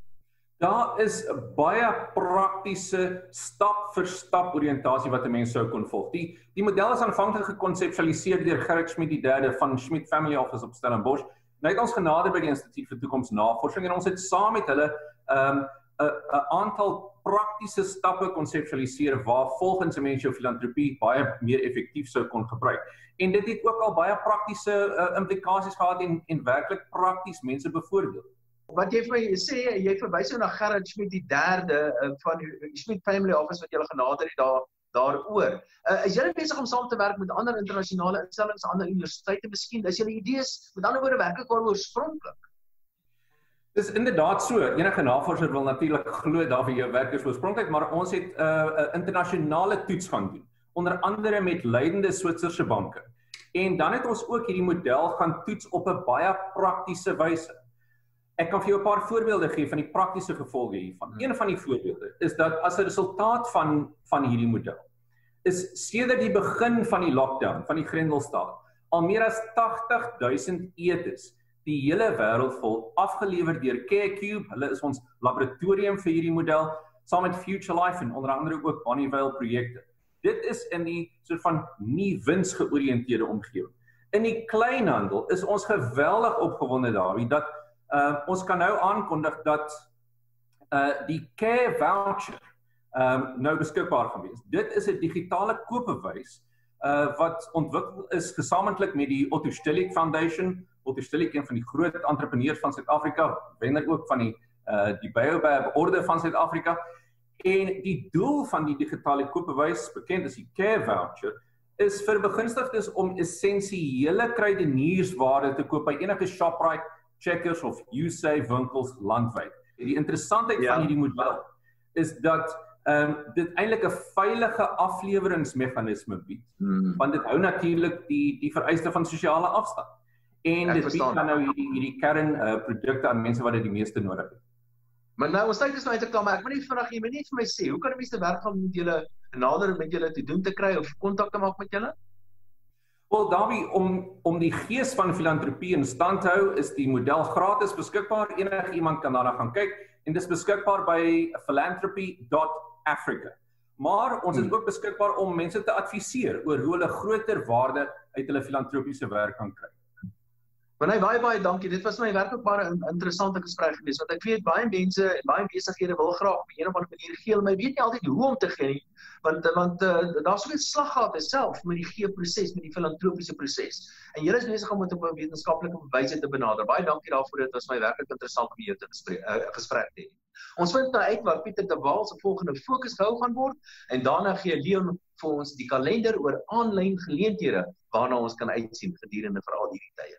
Daar is 'n baie praktiese stap vir stap oriëntasie wat 'n mens sou kon volg. Die model is aanvanklik gekonseptualiseer deur Gerrit Schmidt III van Schmidt Family Office op Stellenbosch. Nou het ons genader by die Instituut vir Toekomsnavorsing en ons het saam met hulle 'n aantal praktiese stappe konseptualiseer waar volgens 'n mens jou filantropie baie meer effektief sou kon gebruik. En dit het ook al baie praktiese implikasies gehad en werklik prakties mense bevoordeel. Wat jy vir my sê, jy verwys nou na Gerrit Schmidt III van die Schmidt Family Office wat jy genader het daaroor. Is julle besig om saam te werk met ander internasionale instellings, ander universiteite miskien? Is julle idees met ander woorde werklik oorspronklik? Dis inderdaad so. Enige navorser wil natuurlik glo dat vir jou werk is oorspronklik, maar ons het 'n internasionale toets gaan doen, onder andere met leidende Switserse banke. En dan het ons ook hierdie model gaan toets op 'n baie praktiese wyse. Ek kan vir jou 'n paar voorbeelde gee van die praktiese gevolge hiervan. Een van die voorbeelde is dat as 'n resultaat van hierdie model is sedert die begin van die lockdown, van die Grendelstaat, al meer as 80,000 etes die hele wêreld vol afgelewer deur CareCube. Hulle is ons laboratorium vir hierdie model, saam met Future Life en onder andere ook Bonnievale projekte. Dit is in die soort van nie winsgeoriënteerde omgewing. In die kleinhandel is ons geweldig opgewonde daaroor dat ons kan nou aankondig dat die Care Voucher nou beskikbaar gaan wees. Dit is 'n digitale koopbewys wat ontwikkel is gesamentlik met die Otto Stilic Foundation. Otto Stilic, een van die groot entrepreneurs van Suid-Afrika, wenner ook van die Baobab Orde van Suid-Afrika. En die doel van die digitale koopbewys, bekend as die Care Voucher, is vir begunstigdes om essensiële kruideniersware te koop by enige Shoprite, Checkers of Usave winkels landwyd. Die interessantheid van hierdie model is dat dit eintlik 'n veilige afleweringsmeganisme bied, want dit hou natuurlik die vereiste van sosiale afstand. En dit bied dan nou hierdie kernprodukte aan mense wat dit die meeste nodig het. Maar nou, ons tyd is nou uitgekom, maar ek wil net vanaand jy moet net vir my sê, hoe kan 'n mens te werk gaan met julle nader met julle te doen te kry of kontak te maak met julle? Wel, Davie, om die gees van filantropie in stand te hou, is die model gratis beskikbaar. Enige iemand kan daarna gaan kyk en dit is beskikbaar by philanthropy.africa. Maar ons is ook beskikbaar om mense te adviseer oor hoe hulle groter waarde uit hulle filantropiese werk kan kry. Maar baie dankie. Dit was my werklik baie 'n interessante gesprek geweest, want ek weet baie mense en baie besighede wil graag op 'n of ander manier gee, maar jy weet nie altyd hoe om te gee nie, want daar's soveel slaggate self met die gee-proses, met die filantropiese proses. En julle is besig om dit op 'n wetenskaplike wyse te benader. Baie dankie daarvoor. Dit was my werklik interessant om hier te gesprek te hê. Ons vind nou uit waar Pieter de Waal se volgende fokus gehou gaan word en daarna gee Leon vir ons die kalender oor aanlyn geleenthede waarna ons kan uitsien gedurende veral hierdie tye.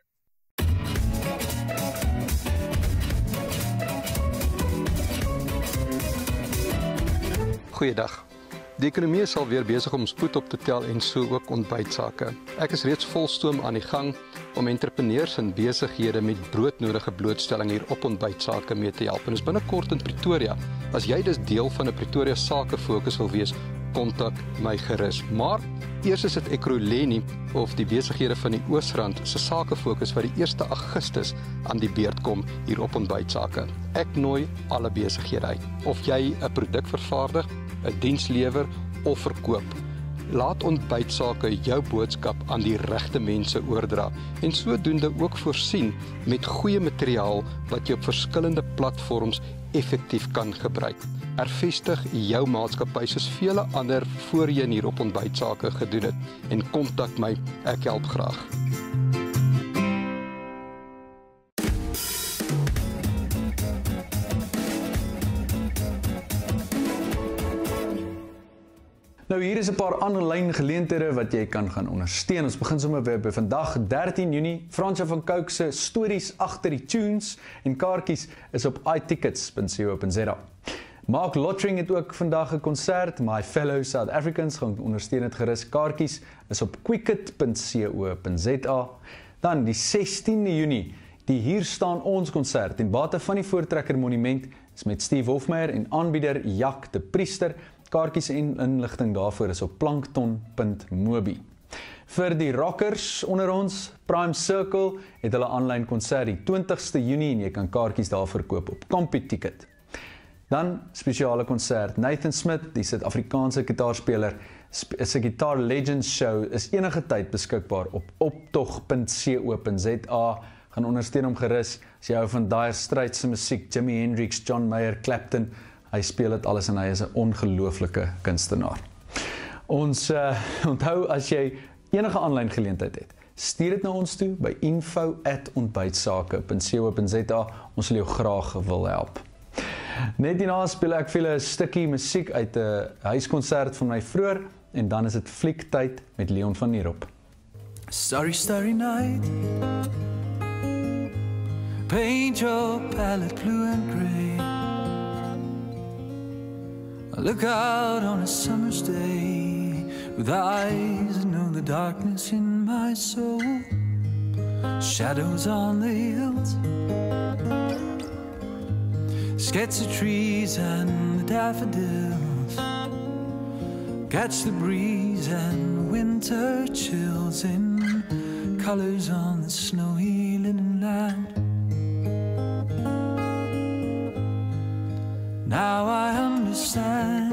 Goeiedag. Die ekonomie is alweer besig om spoed op te tel en so ook ontbytsake. Ek is reeds volstoom aan die gang om entrepreneurs en besighede met broodnodige blootstelling hier op ontbytsake mee te help. En is binnekort in Pretoria. As jy dus deel van 'n Pretoria sake fokus wil wees, kontak my gerus. Maar eers is dit Ekurhuleni of die besighede van die Oosrand se sake fokus wat die 1 Augustus aan die beurt kom hier op ontbytsake. Ek nooi alle besighede uit. Of jy 'n produk vervaardig, 'n diens lewer of verkoop. Laat ontbytsake jou boodskap aan die regte mense oordra en sodoende ook voorsien met goeie materiaal wat jy op verskillende platforms effektief kan gebruik. Hervestig jou maatskappy soos vele ander voorheen hier op ontbytsake gedoen het en kontak my, ek help graag. Nou hier is 'n paar aanlyn geleenthede wat jy kan gaan ondersteun. Ons begin sommer weer by vandag 13 Junie. Fransja van Cooke se Stories agter die tunes en kaartjies is op itickets.co.za. Mark Lottering het ook vandag 'n konsert. My fellow South Africans gaan ondersteun dit gerus. Kaartjies is op quicket.co.za. Dan die 16de Junie, die Hier staan ons konsert en bate van die Voortrekker Monument is met Steve Hofmeyer en aanbieder Jack de Priester. Kaartjies en inligting daarvoor is op plankton.mobi. Vir die rockers onder ons, Prime Circle het hulle aanlyn konsert die 20ste Junie en jy kan kaartjies daarvoor koop op CompuTicket. Dan spesiale konsert, Nathan Smith, die Suid-Afrikaanse gitaarspeler, se Guitar Legends show is enige tyd beskikbaar op optog.co.za. Gaan ondersteun hom gerus as jy hou van Dire Straits se musiek, Jimi Hendrix, John Mayer, Clapton. Hy speel dit alles en hy is 'n ongelooflike kunstenaar. Ons onthou as jy enige aanlyn geleentheid het, stuur dit na ons toe by info@ontbytsake.co.za. Ons sal jou graag wil help. Net hierna speel ek vir julle 'n stukkie musiek uit 'n huiskonsert van my vroeër en dan is dit fliektyd met Leon van Nierop. Starry, starry night. Paint your palette blue and grey. I look out on a summer's day with eyes that know the darkness in my soul. Shadows on the hills, sketch the trees and the daffodils, catch the breeze and winter chills in colors on the snowy linen land. Now I understand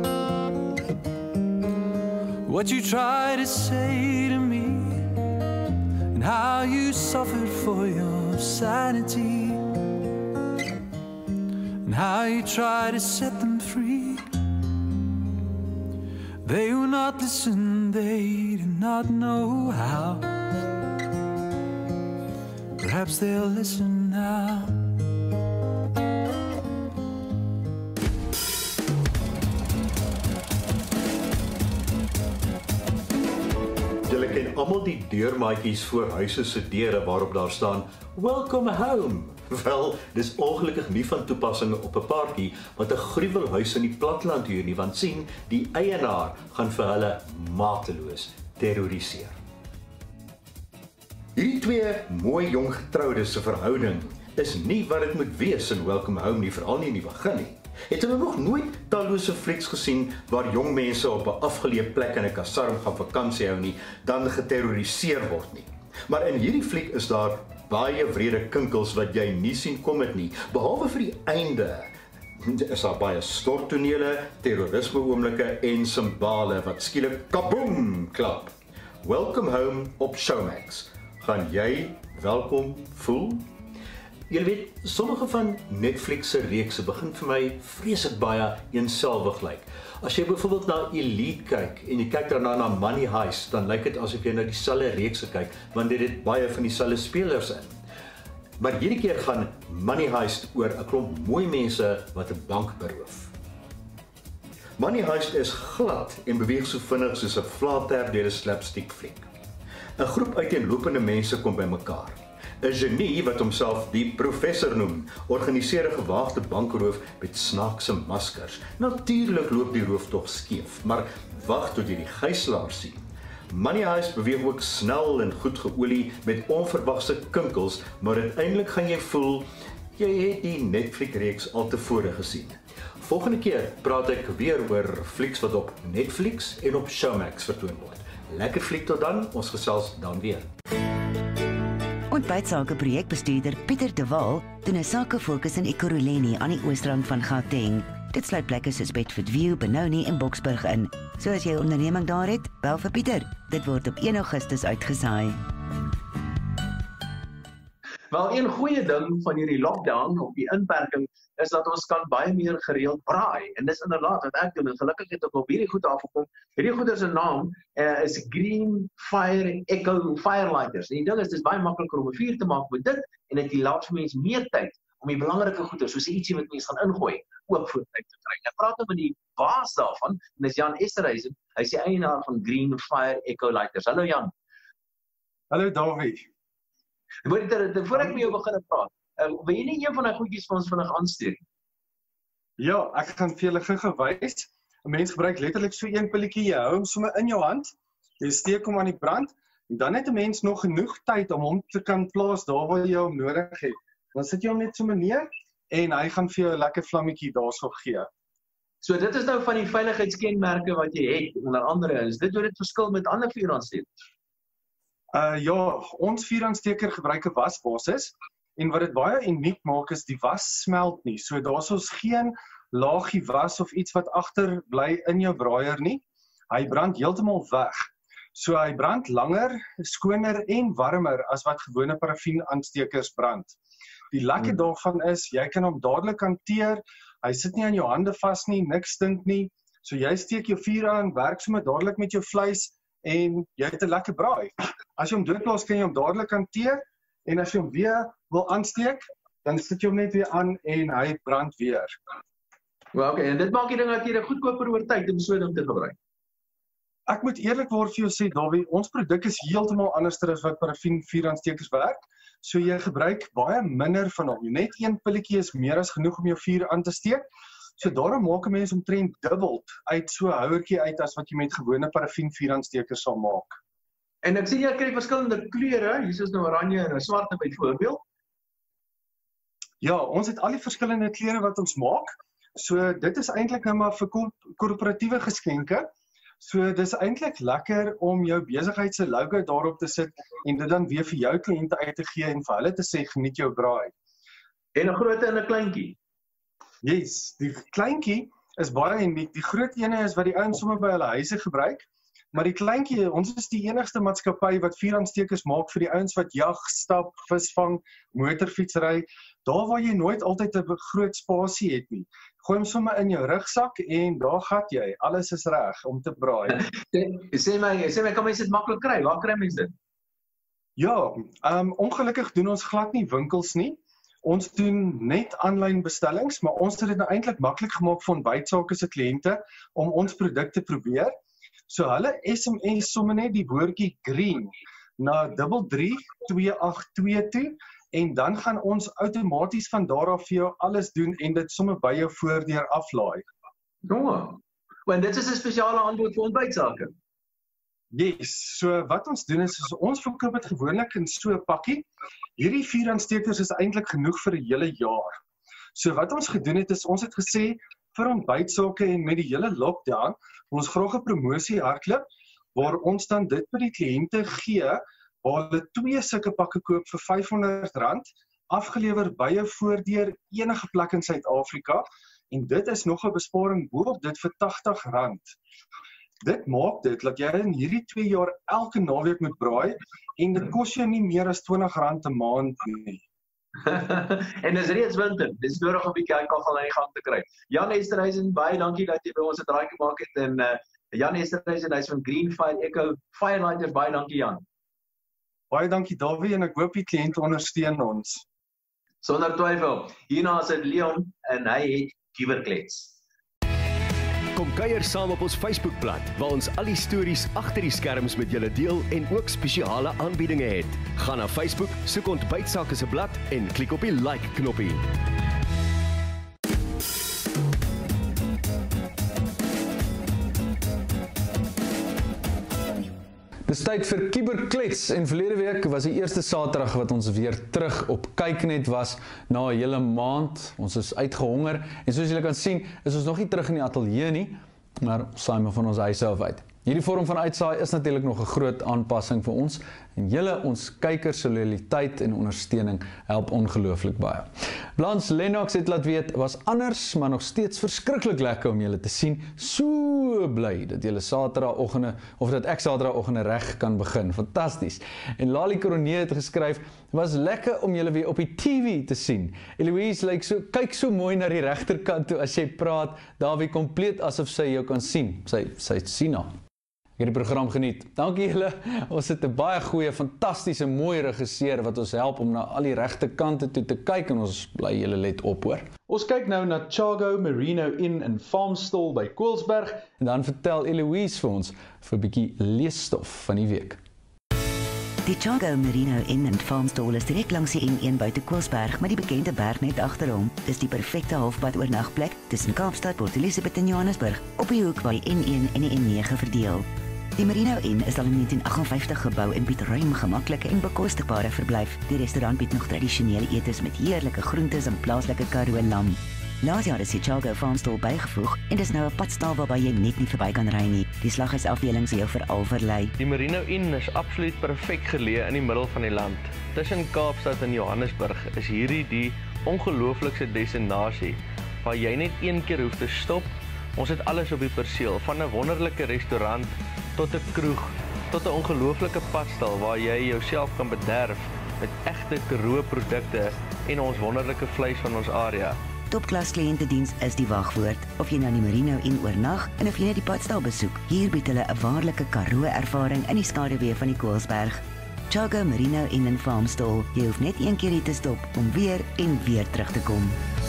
what you try to say to me and how you suffered for your sanity and how you try to set them free. They will not listen, they do not know how. Perhaps they'll listen now. Julle ken almal die deurmaatjies voor huise se deure waarop daar staan Welcome home. Wel, dis ongelukkig nie van toepassing op 'n paartjie wat 'n gruwelhuis in die platteland huur nie, want sien, die eienaar gaan vir hulle mateloos terroriseer. Hierdie twee mooi jong getroudes se verhouding is nie wat dit moet wees in Welcome home nie, veral nie in die begin nie. Het hulle nog nooit tallose flieks gesien waar jong mense op 'n afgeleë plek in 'n kasarm gaan vakansie hou nie, dan geterroriseer word nie. Maar in hierdie fliek is daar baie wrede kinkels wat jy nie sien kom het nie, behalwe vir die einde. Is daar baie storttonele, terrorisme oomblikke en simbale wat skielik kaboom klap. Welcome home op Showmax. Gaan jy welkom voel? Jy weet, sommige van Netflix se reekse begin vir my vreeslik baie eenselwig lyk. As jy byvoorbeeld na Elite kyk en jy kyk daarna na Money Heist, dan lyk dit asof jy na dieselfde reekse kyk, want dit het baie van dieselfde spelers in. Maar hierdie keer gaan Money Heist oor 'n klomp mooi mense wat 'n bank beroof. Money Heist is glad en beweeg so vinnig soos 'n flater deur 'n slapstick fliek. 'n Groep uiteenlopende mense kom bymekaar. 'n Genie wat homself die professor noem, organiseer 'n gewaagde bankroof met snaakse maskers. Natuurlik loop die rooftog skeef, maar wag tot jy die gijslaer sien. Money Heist beweeg ook snel en goed geolie met onverwagse kinkels, maar uiteindelik gaan jy voel jy het die Netflix-reeks al tevore gesien. Volgende keer praat ek weer oor flieks wat op Netflix en op Showmax vertoon word. Lekker fliek tot dan, ons gesels dan weer. Ontbytsake projekbestuurder Pieter de Waal doen 'n sakefokus in Ekurhuleni aan die oosrand van Gauteng. Dit sluit plekke soos Bedfordview, Benoni en Boksburg in. So as jy 'n onderneming daar het, bel vir Pieter. Dit word op 1 Augustus uitgesaai. Wel, een goeie ding van hierdie lockdown of die inperking is dat ons kan baie meer gereeld braai. En dis inderdaad wat ek doen. En gelukkig het ek op hierdie goed afgekom. Hierdie goeder se naam is Green Fire Eco Firelighters. En die ding is, dis baie makliker om 'n vuur te maak met dit en dit laat vir mense meer tyd om die belangrike goeder, soos ietsie wat mense gaan ingooi, ook voor tyd te kry. Ek praat nou met die baas daarvan, en dis Jan Esterhuizen. Hy is die eienaar van Green Fire Eco Lighters. Hallo Jan. Hallo Dawie. Voor ek met jou begin praat, wil jy nie een van die goedjies vir ons vinnig aansteek? Ja, ek gaan vir julle gou wys. 'n Mens gebruik letterlik so een pilletjie, jy hou hom sommer in jou hand, jy steek hom aan die brand, en dan het 'n mens nog genoeg tyd om hom te kan plaas daar waar jy hom nodig het. Dan sit jy hom net sommer neer, en hy gaan vir jou 'n lekker vlammetjie daarso gee. So dit is nou van die veiligheidskenmerke wat jy het, onder andere, is dit hoe dit verskil met ander vuuraansteekers? Ja, ons vuuraansteker gebruik 'n wasbasis, en wat dit baie uniek maak is die was smelt nie. So daar's ons geen laagie was of iets wat agter bly in jou braaier nie. Hy brand heeltemal weg. So hy brand langer, skoner en warmer as wat gewone paraffienaanstekers brand. Die lekker daarvan is, jy kan hom dadelik hanteer, hy sit nie aan jou hande vas nie, niks stink nie. So jy steek jou vuur aan, werk sommer dadelik met jou vleis, en jy het 'n lekker braai. As jy hom doodplaas, kan jy hom dadelik hanteer, en as jy hom weer wil aansteek, dan sit jy hom net weer aan en hy brand weer. Well, okay, en dit maak die ding dat jy dit goedkoper oor tyd om so 'n ding te gebruik. Ek moet eerlikwaar vir jou sê, Dawie, ons produk is heeltemal anders as wat paraffien vuuraansteekers werk. So jy gebruik baie minder van hom. Net een pilletjie is meer as genoeg om jou vuur aan te steek. So daarom maak 'n mens omtrent dubbel uit so 'n houertjie uit as wat jy met gewone paraffien vuuraansteekers sal maak. En ek sien jy kry verskillende kleure, hier is nou oranje en 'n swart byvoorbeeld. Ja, ons het al die verskillende kleure wat ons maak. So dit is eintlik nou maar vir korporatiewe geskenke. So dis eintlik lekker om jou besigheid se logo daarop te sit en dit dan weer vir jou kliënte uit te gee en vir hulle te sê geniet jou braai. En 'n groot en 'n kleintjie. Yes, die kleintjie is baie uniek. Die groot ene is wat die ouens sommer by hulle huise gebruik. Maar die kleintjie, ons is die enigste maatskappy wat vuuraansteekers maak vir die ouens wat jag, stap, visvang, motorfietsry, daar waar jy nooit altyd 'n groot spasie het nie. Gooi hom sommer in jou rugsak en daar gat jy. Alles is reg om te braai. Sê my, kan mens dit maklik kry? Waar kry mens dit? Ja, ongelukkig doen ons glad nie winkels nie. Ons doen net aanlyn bestellings, maar ons het dit nou eintlik maklik gemaak vir ontbytsake se kliënte om ons produk te probeer. So hulle SMS sommer net die woordjie green na 33282 toe en dan gaan ons outomaties van daar af vir jou alles doen en dit sommer by jou voordeur aflaai. Ja. Want dit is 'n spesiale aanbod vir ontbytsake. Yes, so wat ons doen is ons verkoop dit gewoonlik in so 'n pakkie. Hierdie vuuraansteekers is eintlik genoeg vir 'n hele jaar. So wat ons gedoen het is ons het gesê vir ontbytsake en met die hele lockdown, ons graag 'n promosie hardloop waar ons dan dit vir die kliënte gee waar hulle 2 sulke pakke koop vir R500 afgelewer by jou voordeur enige plek in Suid-Afrika en dit is nog 'n besparing bo op dit vir R80. dit maak dit dat jy in hierdie 2 jaar elke naweek moet braai en dit kos jou nie meer as R20 'n maand nie. En dis reeds winter. Dis nodig om 'n bietjie alkohol aan die gang te kry. Jan Esterhuizen, baie dankie dat jy by ons 'n draai gemaak het en Jan Esterhuizen, hy's van Greenfire Eco Firelighters, baie dankie Jan. Baie dankie Davie en ek hoop die kliënte ondersteun ons. Sonder twyfel. Hierna is dit Leon en hy het Kuiberklets. Kom kuier saam op ons Facebookblad waar ons al die stories agter die skerms met julle deel en ook spesiale aanbiedinge het. Gaan na Facebook, soek Ontbytsake se blad en klik op die like knoppie. Dis tyd vir Kuiberklets en verlede week was die eerste Saterdag wat ons weer terug op Kyknet was na 'n hele maand. Ons is uitgehonger en soos julle kan sien is ons nog nie terug in die ateljee nie, maar saai maar van ons huis af uit. Hierdie vorm van uitsaai is natuurlik nog 'n groot aanpassing vir ons en julle ons kykers se loyaliteit en ondersteuning help ongelooflik baie. Blans Lennox het laat weet was anders, maar nog steeds verskriklik lekker om julle te sien. So bly dat julle Saterdagoggende of dat ek Saterdagoggende reg kan begin. Fantasties. En Lali Cronee het geskryf, was lekker om julle weer op die TV te sien. Eloise kyk so mooi na die regterkant toe as jy praat, daar wie kompleet asof sy jou kan sien. Sy sien haar. Ek het die program geniet. Dankie julle. Ons het 'n baie goeie, fantastiese, mooi regisseur wat ons help om na al die regte kante toe te kyk en ons bly julle let op hoor. Ons kyk nou na Chago Merino Inn in Farmstall by Koelsberg en dan vertel Eloise vir ons vir 'n bietjie leesstof van die week. Die Chago Merino Inn in Farmstall is direk langs die N1 buite Koelsberg, met die bekende berg net agter hom. Dis die perfekte halfpad oornagplek tussen Kaapstad, Port Elizabeth en Johannesburg, op die hoek waar die N1 en die N9 verdeel. Die Merino Inn is al in 1958 gebou en bied ruim, gemaklike en bekostigbare verblyf. Die restaurant bied nog tradisionele etes met heerlike groentes en plaaslike Karoo lam. Laas jaar is die Chago Farmstall bygevoeg en dis nou 'n padstal waarby jy net nie verby kan ry nie. Die slaghuisafdeling sal jou veral verlei. Die Merino Inn is absoluut perfek geleë in die middel van die land. Tussen Kaapstad en Johannesburg is hierdie die ongelooflikste destinasie waar jy net een keer hoef te stop. Ons het alles op die perseel, van 'n wonderlike restaurant tot 'n kroeg, tot 'n ongelooflike padstal waar jy jouself kan bederf met egte Karoo produkte en ons wonderlike vleis van ons area. Topklas kliëntediens is die wagwoord. Of jy na die Merino Inn oornag en of jy net die padstal besoek, hier bied hulle 'n waarlike Karoo ervaring in die skaduwee van die Koelsberg. Chago Merino Inn in Farmstall. Jy hoef net een keer hier te stop om weer en weer terug te kom.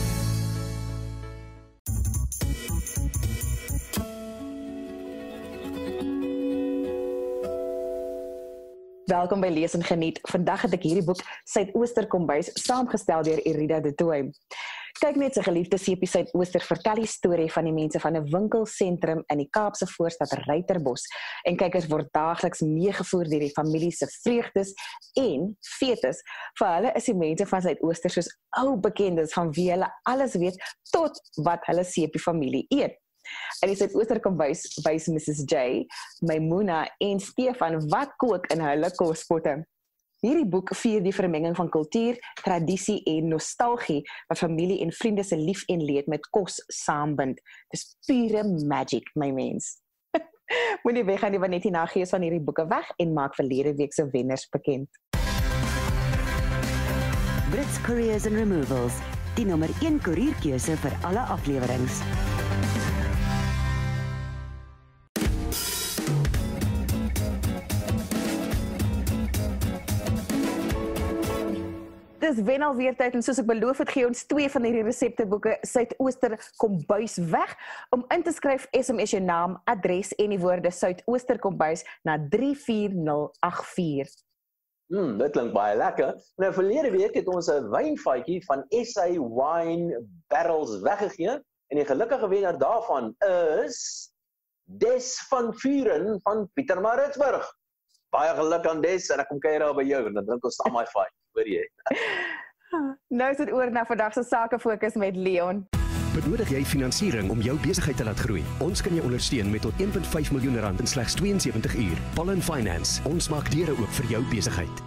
Welkom by Lees en Geniet. Vandag het ek hierdie boek Suidooster Kombuis saamgestel deur Irida de Tooy. Kyknet se geliefde Sepie Suidooster vertel die storie van die mense van 'n winkelsentrum in die Kaapse voorstad Ruiterbos en kykers word daagliks meegevoer deur die familie se vreugdes en fetes. Vir hulle is die mense van Suidooster soos ou bekendes van wie hulle alles weet tot wat hulle Sepie familie eet. In die Suidooster Kombuis wys Mrs. J, Maimuna en Stefan wat kook in hulle kospotte. Hierdie boek vier die vermenging van kultuur, tradisie en nostalgie wat familie en vriende se lief en leed met kos saambind. Dis pure magic, my mens. Moenie weggaan nie, want net hierna gee ons van hierdie boeke weg en maak verlede week se wenners bekend. Brits Couriers and Removals, die nommer 1 koerierkeuse vir alle afleweringe. Dis wen alweer tyd en soos ek beloof het, gee ons 2 van hierdie resepteboeke Suidooster Kombuis weg. Om in te skryf, SMS jou naam, adres en die woorde Suidooster Kombuis na 34084. Dit klink baie lekker. Nou verlede week het ons 'n wynvatjie van SA Wine Barrels weggegee en die gelukkige wenner daarvan is Des van Vuren van Pietermaritzburg. Baie geluk aan Des en ek kom kuier daar by jou en dan drink ons saam my vat. Hoor jy? Nou is dit oor na vandag se sake fokus met Leon. Benodig jy finansiering om jou besigheid te laat groei? Ons kan jou ondersteun met tot R1.5 miljoen in slegs 72 uur. Pollen Finance, ons maak deure oop vir jou besigheid.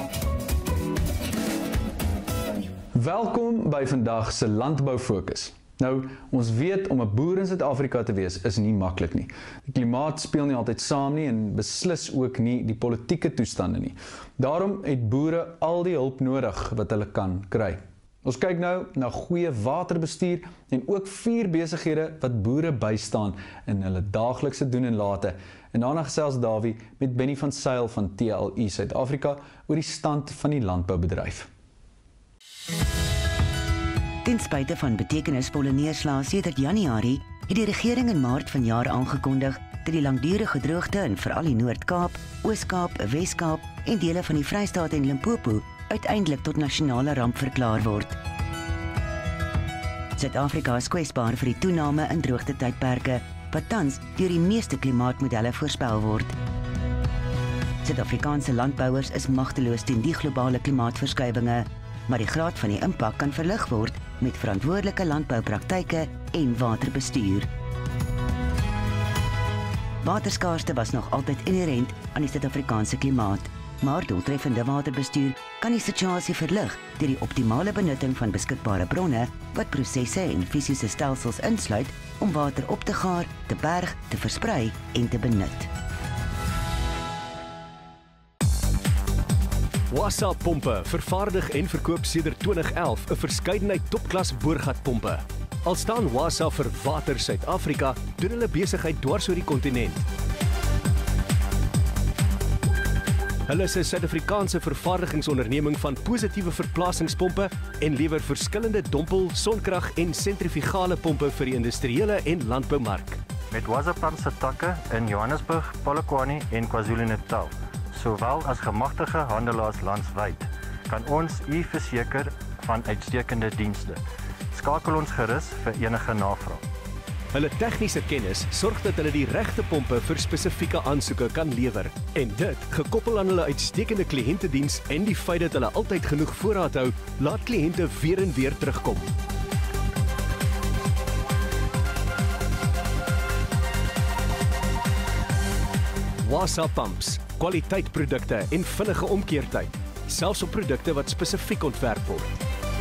Welkom by vandag se Landbou Fokus. Nou, ons weet om 'n boer in Suid-Afrika te wees is nie maklik nie. Die klimaat speel nie altyd saam nie en beslis ook nie die politieke toestande nie. Daarom het boere al die hulp nodig wat hulle kan kry. Ons kyk nou na goeie waterbestuur en ook 4 besighede wat boere bystaan in hulle daaglikse doen en late. En daarna gesels Dawie met Benny van Sail van TLU Suid-Afrika oor die stand van die landboubedryf. Ten spyte van betekenisvolle neerslae sedert Januarie, het die regering in Maart vanjaar aangekondig dat die langdurige droogte in veral die Noord-Kaap, Oos-Kaap, Wes-Kaap en dele van die Vrystaat en Limpopo uiteindelik tot nasionale ramp verklaar word. Suid-Afrika is kwesbaar vir die toename in droogtetydperke, wat tans deur die meeste klimaatmodelle voorspel word. Suid-Afrikaanse landbouers is magteloos teen die globale klimaatsverskywinge, maar die graad van die impak kan verlig word met verantwoordelike landboupraktyke en waterbestuur. Waterskaarste was nog altyd inherent aan die Suid-Afrikaanse klimaat, maar doeltreffende waterbestuur kan die situasie verlig deur die optimale benutting van beskikbare bronne wat prosesse en fisiese stelsels insluit om water op te gaar, te berg, te versprei en te benut. Wasa Pompe vervaardig en verkoop sedert 2011 'n verskeidenheid topklas boorgatpompe. Al staan Wasa vir Water Suid-Afrika, doen hulle besigheid dwars oor die kontinent. Hulle is 'n Suid-Afrikaanse vervaardigingsonderneming van positiewe verplasingspompe en lewer verskillende dompel, sonkrag en sentrifugale pompe vir die industriële en landboumark. Met Wasa Pump se takke in Johannesburg, Polokwane en KwaZulu-Natal, sowel as gemagtigde handelaars landwyd, kan ons u verseker van uitstekende dienste. Skakel ons gerus vir enige navraag. Hulle tegniese kennis sorg dat hulle die regte pompe vir spesifieke aansoeke kan lewer. En dit, gekoppel aan hulle uitstekende kliëntediens en die feit dat hulle altyd genoeg voorraad hou, laat kliënte weer en weer terugkom. Wasa Pumps, kwaliteitprodukte en vinnige omkeertyd, selfs op produkte wat spesifiek ontwerp word.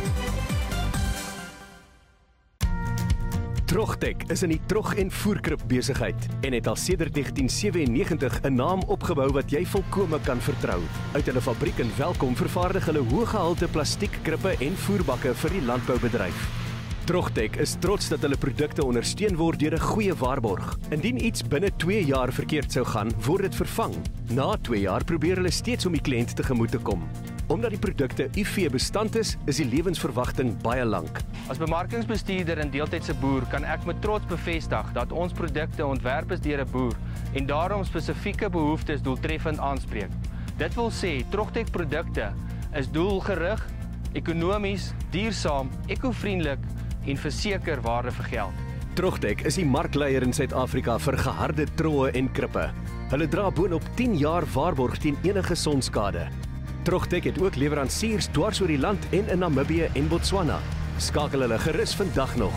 Trogtech is in die trog- en voerkrib besigheid en het al sedert 1997 'n naam opgebou wat jy volkome kan vertrou. Uit hulle fabriek in Welkom vervaardig hulle hoëgehalte plastiekkrippe en voerbakke vir die landboubedryf. Trogtech is trots dat hulle produkte ondersteun word deur 'n goeie waarborg. Indien iets binne 2 jaar verkeerd sou gaan, word dit vervang. Na 2 jaar probeer hulle steeds om die kliënt tegemoet te kom. Omdat die produkte UV-bestand is die lewensverwagting baie lank. As bemarkingsbestuurder en deeltydse boer kan ek met trots bevestig dat ons produkte ontwerp is deur 'n boer en daarom spesifieke behoeftes doeltreffend aanspreek. Dit wil sê Trogtech produkte is doelgerig, ekonomies, duursaam, ekovriendelik en verseker waarde vir geld. Trogtech is die markleier in Suid-Afrika vir geharde troe en krippe. Hulle dra boonop 10 jaar waarborg teen enige sonskade. Trogtech het ook leweranciers dwars oor die land en in Namibië en Botswana. Skakel hulle gerus vandag nog.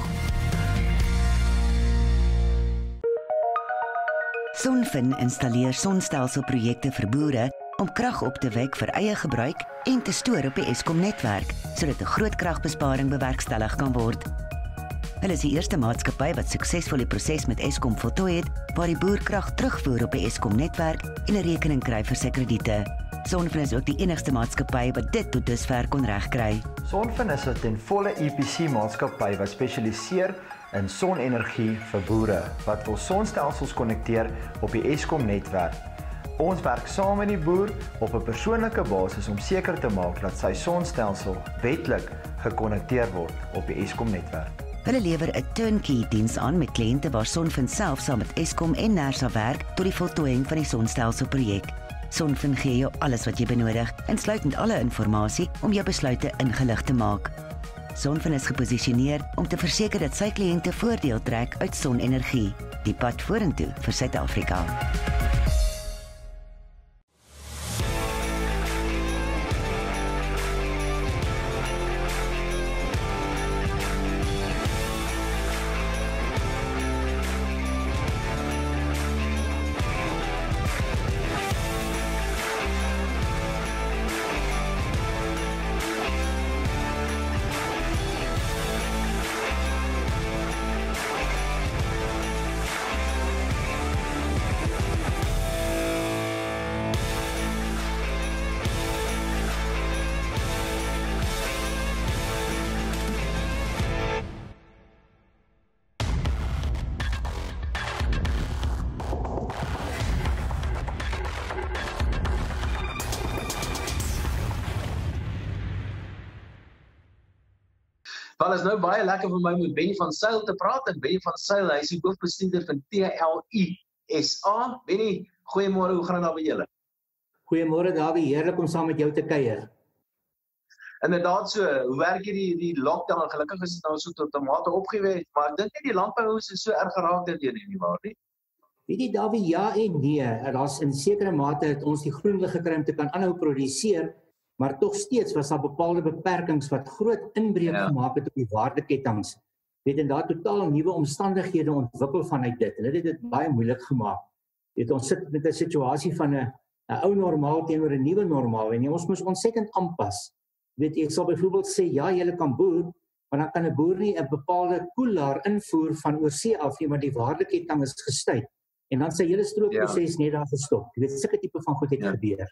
Sonfin installeer sonstelselprojekte vir boere om krag op te wek vir eie gebruik en te stoor op die Eskom-netwerk, sodat 'n groot kragbesparing bewerkstellig kan word. Hulle is die eerste maatskappy wat suksesvol die proses met Eskom voltooi het, waar die boer krag terugvoer op die Eskom-netwerk en 'n rekening kry vir sy krediete. Sonfin is ook die enigste maatskappy wat dit tot dusver kon regkry. Sonfin is 'n ten volle EPC-maatskappy wat spesialiseer in sonenergie vir boere wat wil sonstelsels konnekteer op die Eskom-netwerk. Ons werk saam met die boer op 'n persoonlike basis om seker te maak dat sy sonstelsel wetlik gekonnekteer word op die Eskom-netwerk. Hulle lewer 'n turnkey diens aan met kliënte waar Sonfin self saam met Eskom en Nersa werk tot die voltooiing van die sonstelselprojek. Sonfin gee jou alles wat jy benodig, insluitend alle inligting om jou besluite ingelig te maak. Sonfin is geposisioneer om te verseker dat sy kliënte voordeel trek uit sonenergie. Die pad vorentoe vir Suid-Afrika. Wel, is nou baie lekker vir my met Benny van Sail te praat en Benny van Sail, hy is die hoofbestuurder van TLI SA. Benny, goeiemôre, hoe gaan dit daar by julle? Goeiemôre Dawie, heerlik om saam met jou te kuier. Inderdaad so, hoe werk hierdie die lockdown? Gelukkig is dit nou so tot 'n mate opgewek, maar ek dink nie die landbouers is so erg geraak daardeur nie, waar nie? Weet jy Dawie, ja en nee, daar's in sekere mate het ons die groen lig gekry om te kan aanhou produseer, maar tog steeds was daar bepaalde beperkings wat groot inbreuk gemaak het op die waardeketTINGS. Weet en daar totaal nuwe omstandighede ontwikkel vanuit dit. En dit het dit baie moeilik gemaak. Weet ons sit met 'n situasie van 'n ou normaal teenoor 'n nuwe normaal en ons moes ontsettend aanpas. Weet ek sal byvoorbeeld sê ja, jy kan boer, maar dan kan 'n boer nie 'n bepaalde koelaar invoer van oorsee af nie, maar die waardeketting is gestuit. En dan sy hele stroopproses net daar gestop. Jy weet sulke tipe van goed het gebeur.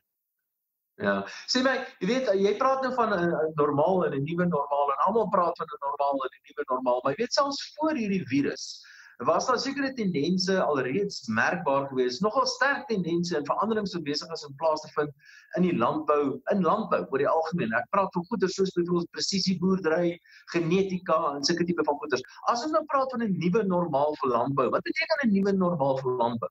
Ja, sê my, jy weet, jy praat nou van 'n normaal en 'n nuwe normaal en almal praat van 'n normaal en 'n nuwe normaal, maar jy weet selfs voor hierdie virus was daar sekere tendense alreeds merkbaar geweest, nogal sterk tendense en veranderings wat besig is om plaas te vind in die landbou oor die algemeen. Ek praat van goeder soos byvoorbeeld presisieboerdery, genetika en sulke tipe van goeders. As ons nou praat van 'n nuwe normaal vir landbou, wat beteken 'n nuwe normaal vir landbou?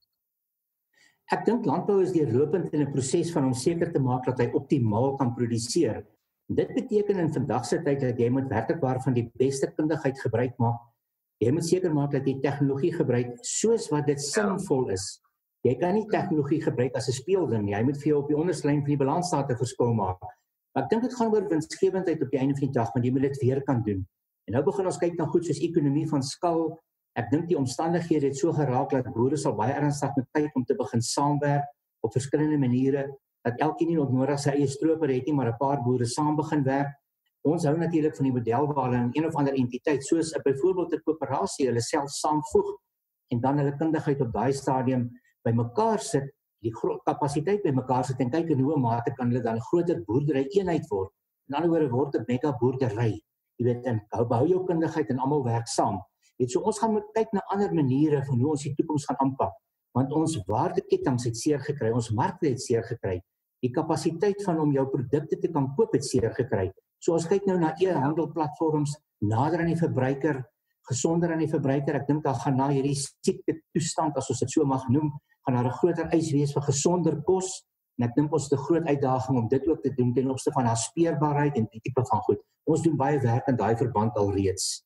Ek dink landbou is deurlopend in 'n proses van om seker te maak dat hy optimaal kan produseer. Dit beteken in vandag se tyd dat jy moet werklik waarvan die beste kundigheid gebruik maak. Jy moet seker maak dat jy tegnologie gebruik soos wat dit sinvol is. Jy kan nie tegnologie gebruik as 'n speelding. Jy moet vir jou op die onderste lyn van die balansstate verskil maak. Maar ek dink dit gaan oor winsgewendheid op die einde van die dag, want jy moet dit weer kan doen. En nou begin ons kyk na goed soos ekonomie van skaal. Ek dink die omstandighede het so geraak dat boere sal baie ernstig moet kyk om te begin saamwerk op verskillende maniere, dat elkeen nie noodwendig sy eie stroper het nie, maar 'n paar boere saam begin werk. Ons hou natuurlik van die model waar hulle in een of ander entiteit, soos byvoorbeeld 'n koöperasie, hulle self saamvoeg en dan hulle kundigheid op daai stadium bymekaar sit, die kapasiteit bymekaar sit en kyk in hoe mate kan hulle dan 'n groter boerdery eenheid word. In ander woorde word 'n mega boerdery. Jy weet, en behou jou kundigheid en almal werk saam. Weet so ons gaan moet kyk na ander maniere van hoe ons die toekoms gaan aanpak, want ons waardeketTINGS het seer gekry, ons markte het seer gekry. Die kapasiteit van om jou produkte te kan koop het seer gekry. So ons kyk nou na e-handelplatforms, nader aan die verbruiker, gesonder aan die verbruiker. Ek dink daar gaan na hierdie siekte toestand, as ons dit so mag noem, gaan daar 'n groter eis wees vir gesonder kos. En ek dink ons het 'n groot uitdaging om dit ook te doen ten opsigte van naspeurbaarheid en die tipe van goed. Ons doen baie werk in daai verband alreeds.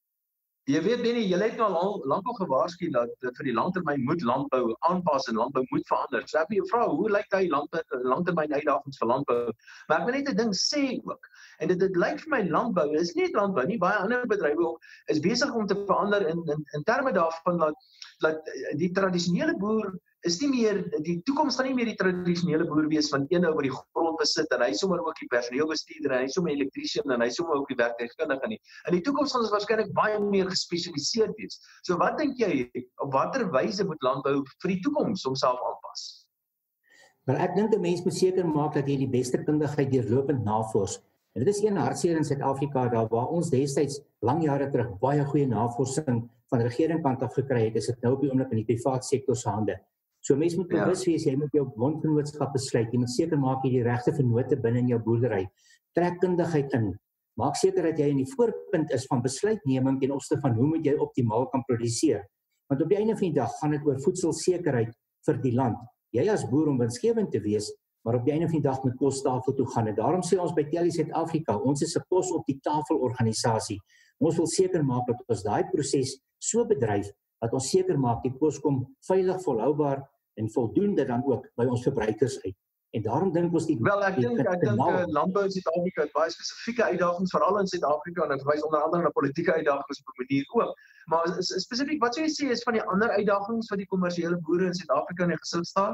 Jy weet Benny, jy het nou al lankal gewaarsku dat vir die langtermyn moet landbou aanpas en landbou moet verander. So ek wil jou vra, hoe lyk daai langtermyn uitdagings vir landbou? Maar ek wil net 'n ding sê ook. En dit lyk vir my landbou, is nie net landbou nie, baie ander bedrywe ook is besig om te verander in terme daarvan dat die tradisionele boer is nie meer, die toekoms gaan nie meer die tradisionele boer wees van een ou wat die grond besit en hy sommer ook die personeelbestuurder en hy sommer elektriesien en hy sommer ook die werktuigkundige nie. In die toekoms gaan ons waarskynlik baie meer gespesialiseerd wees. So wat dink jy, op watter wyse moet landbou vir die toekoms homself aanpas? Maar ek dink 'n mens moet seker maak dat jy die beste kundigheid deurlopend navors. En dit is een hartseer in Suid-Afrika daar waar ons destyds lang jare terug baie goeie navorsing van die regeringskant af gekry het, is dit nou op die oomblik in die privaat sektor se hande. So mense moet bewus wees, jy moet jou bondgenootskap besluit, jy moet seker maak jy die regte vennote binne in jou boerdery. Trek kundigheid in. Maak seker dat jy in die voorpunt is van besluitneming ten opsigte van hoe moet jy optimaal kan produseer. Want op die einde van die dag gaan dit oor voedselsekerheid vir die land. Jy as boer om winsgewend te wees, maar op die einde van die dag moet kostafel toe gaan. En daarom sê ons by TLI Suid-Afrika, ons is 'n kos op die tafel organisasie. Ons wil seker maak dat ons daai proses so bedryf dat ons seker maak die kos kom veilig, volhoubaar en voldoende dan ook by ons verbruikers uit. En daarom dink ons Wel, ek dink landbou in Suid-Afrika het baie spesifieke uitdagings, veral in Suid-Afrika, en ek verwys onder andere na politieke uitdagings op 'n manier ook. Maar spesifiek, wat sou jy sê is van die ander uitdagings wat die kommersiële boere in Suid-Afrika in die gesig staan?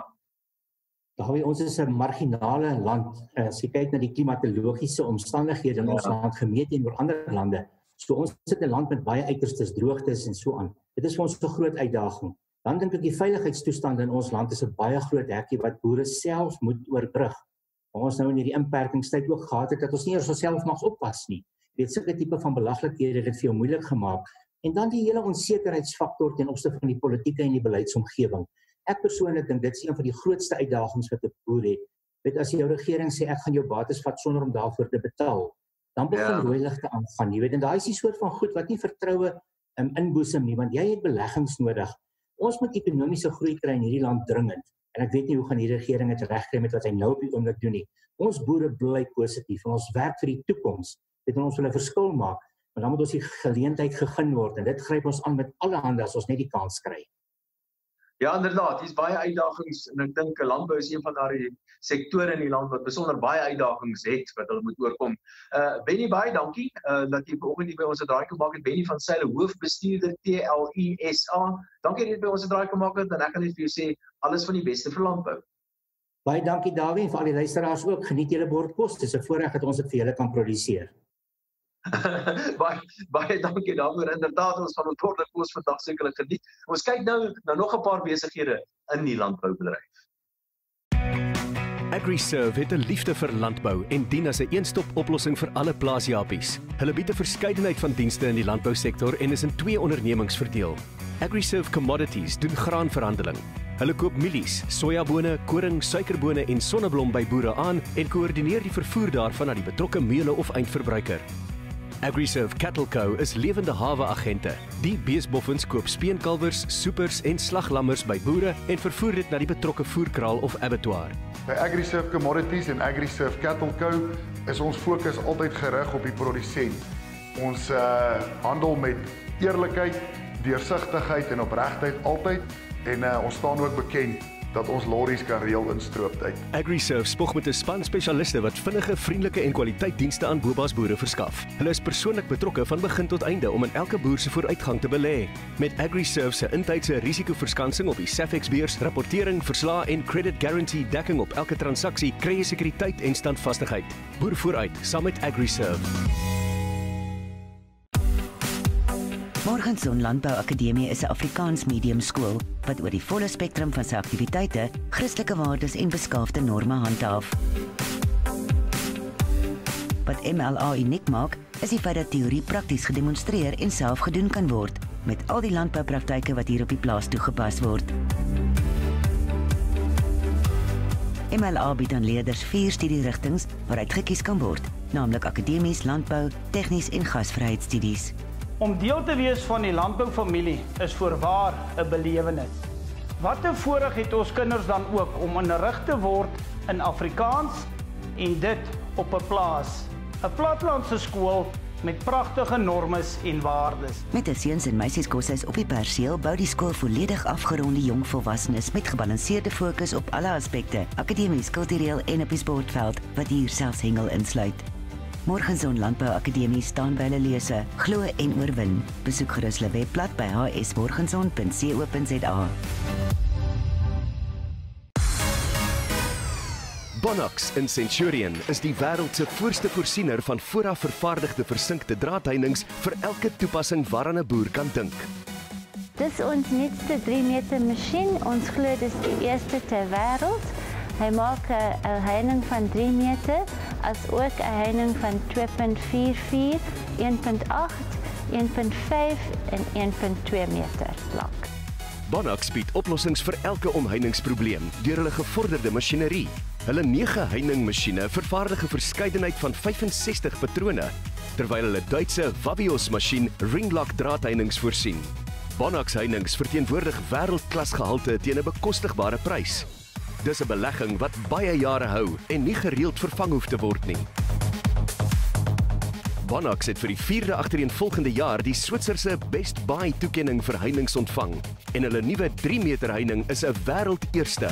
Ons is 'n marginale land, as jy kyk na die klimatologiese omstandighede in ons land gemeet teenoor ander lande. So ons sit 'n land met baie uiterstes, droogtes en so aan. Dit is vir ons 'n groot uitdaging. Dan dink ek die veiligheidstoestande in ons land is 'n baie groot hekkie wat boere self moet oorbrug. Ons nou in hierdie inperkingstyd ook gehad het dat ons nie eers onsself mag oppas nie. Jy weet, sulke tipe van belaglikhede het dit vir jou moeilik gemaak. En dan die hele onsekerheidsfaktor ten opsigte van die politieke en die beleidsomgewing. Ek persoonlik dink dit is een van die grootste uitdagings wat 'n boer het. Weet as jou regering sê ek gaan jou bates vat sonder om daarvoor te betaal, dan begin rooi ligte aangaan. Jy weet, en daai is die soort van goed wat nie vertroue inboesem nie, want jy het beleggings nodig. Ons moet ekonomiese groei kry in hierdie land dringend. En ek weet nie hoe gaan die regering dit regkry met wat hy nou op die oomblik doen nie. Ons boere bly positief en ons werk vir die toekoms. Dit ons wil 'n verskil maak, maar dan moet ons die geleentheid gegee word en dit gryp ons aan met alle hande as ons net die kans kry. Ja, inderdaad, hier's baie uitdagings en ek dink landbou is een van daardie sektore in die land wat besonder baie uitdagings het wat hulle moet oorkom. Benny, baie dankie dat jy vanoggend hier by ons 'n draai gemaak het. Benny van Saile, hoofbestuurder TLISA. Dankie dat jy by ons 'n draai gemaak het en ek kan net vir jou sê alles van die beste vir landbou. Baie dankie Dawie en vir al die luisteraars ook. Geniet julle bord kos. Dis 'n voorreg dat ons dit vir julle kan produseer. baie dankie daarvoor. Inderdaad, ons van ons bord kos vandag sekerlik geniet. Ons kyk nou na nog 'n paar besighede in die landboubedryf. AgriServe het 'n liefde vir landbou en dien as 'n een-stop oplossing vir alle plaasjapies. Hulle bied 'n verskeidenheid van dienste in die landbousektor en is in 2 ondernemings verdeel. AgriServe Commodities doen graanverhandeling. Hulle koop mielies, sojabone, koring, suikerbone en sonneblom by boere aan en koördineer die vervoer daarvan na die betrokke meule of eindverbruiker. AgriServe Cattle Co is lewende hawe-agente. Die beesboffins koop speenkalwers, soepers en slaglammers by boere en vervoer dit na die betrokke voerkraal of abattoir. By AgriServe Commodities en AgriServe Cattle Co is ons fokus altyd gerig op die produsent. Ons handel met eerlikheid, deursigtigheid en opregtheid altyd en ons staan ook bekend dat ons lorries kan reël in strooptyd. AgriServe spog met 'n span spesialiste wat vinnige, vriendelike en kwaliteitdienste aan Boba's boere verskaf. Hulle is persoonlik betrokke van begin tot einde om in elke boer se vooruitgang te belê. Met AgriServe se intydse risikoverskansing op die Safex-beurs, rapportering, verslae en credit guarantee dekking op elke transaksie, kry jy sekuriteit en standvastigheid. Boer vooruit saam met AgriServe. Morgenson Landbou Akademie is 'n Afrikaans medium skool wat oor die volle spektrum van sy aktiwiteite, Christelike waardes en beskaafde norme handhaaf. Wat MLA uniek maak, is die feit dat teorie prakties gedemonstreer en self gedoen kan word, met al die landboupraktyke wat hier op die plaas toegepas word. MLA bied aan leerders 4 studierigtings waaruit gekies kan word, naamlik akademies, landbou, tegnies en gasvryheidsstudies. Om deel te wees van die landboufamilie is voorwaar 'n belewenis. Wat 'n voorreg het ons kinders dan ook om onderrig te word in Afrikaans en dit op 'n plaas. 'n Platlandse skool met pragtige normes en waardes. Met 'n seuns en meisieskoshuis op die perseel bou die skool volledig afgeronde jong volwassenes met gebalanseerde fokus op alle aspekte, akademies, kultureel en op die sportveld, wat hier selfs hengel insluit. Morgenson Landbou Akademie staan by hulle lese, glo en oorwin. Besoek gerus hulle webblad by hsmorgenson.co.za. Bonax in Centurion is die wêreld se voorste voorsiener van vooraf vervaardigde versinkte draadheinings vir elke toepassing waaraan 'n boer kan dink. Dis ons nuutste 3 meter masjien. Ons glo dis die eerste ter wêreld. Hy maak 'n heining van 3 meter, as ook 'n heining van 2.44, 1.8, 1.5 en 1.2 meter lank. Bonax bied oplossings vir elke omheiningsprobleem deur hulle gevorderde masjinerie. Hulle 9 heiningmasjiene vervaardig 'n verskeidenheid van 65 patrone, terwyl hulle Duitse Wabios masjien ringlock draadheinings voorsien. Bonax heininge verteenwoordig wêreldklas gehalte teen 'n bekostigbare prys. Dis 'n belegging wat baie jare hou en nie gereeld vervang hoef te word nie. Bonax het vir die 4de agtereenvolgende jaar die Switserse Best Buy toekenning vir heininge ontvang en hulle nuwe 3 meter heining is 'n wêreldeerste.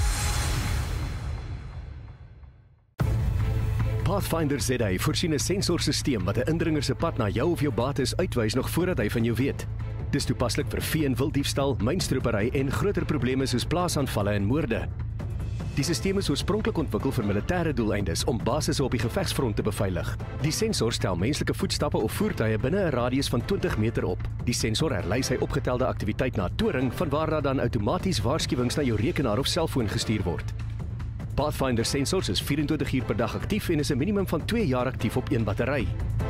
Pathfinder ZA voorsien 'n sensorstelsel wat 'n indringer se pad na jou of jou bates uitwys nog voordat hy van jou weet. Dis toepaslik vir vee- en wilddiefstal, mynstropery en groter probleme soos plaasaanvalle en moorde. Die stelsel is oorspronklik ontwikkel vir militêre doeleindes om basisse op die gevegsfront te beveilig. Die sensor stel menslike voetstappe of voertuie binne 'n radius van 20 meter op. Die sensor herlei sy opgetelde aktiwiteit na 'n toring vanwaar daar dan outomaties waarskuwings na jou rekenaar of selfoon gestuur word. Pathfinder sensors is 24 uur per dag aktief en is 'n minimum van 2 jaar aktief op 1 battery.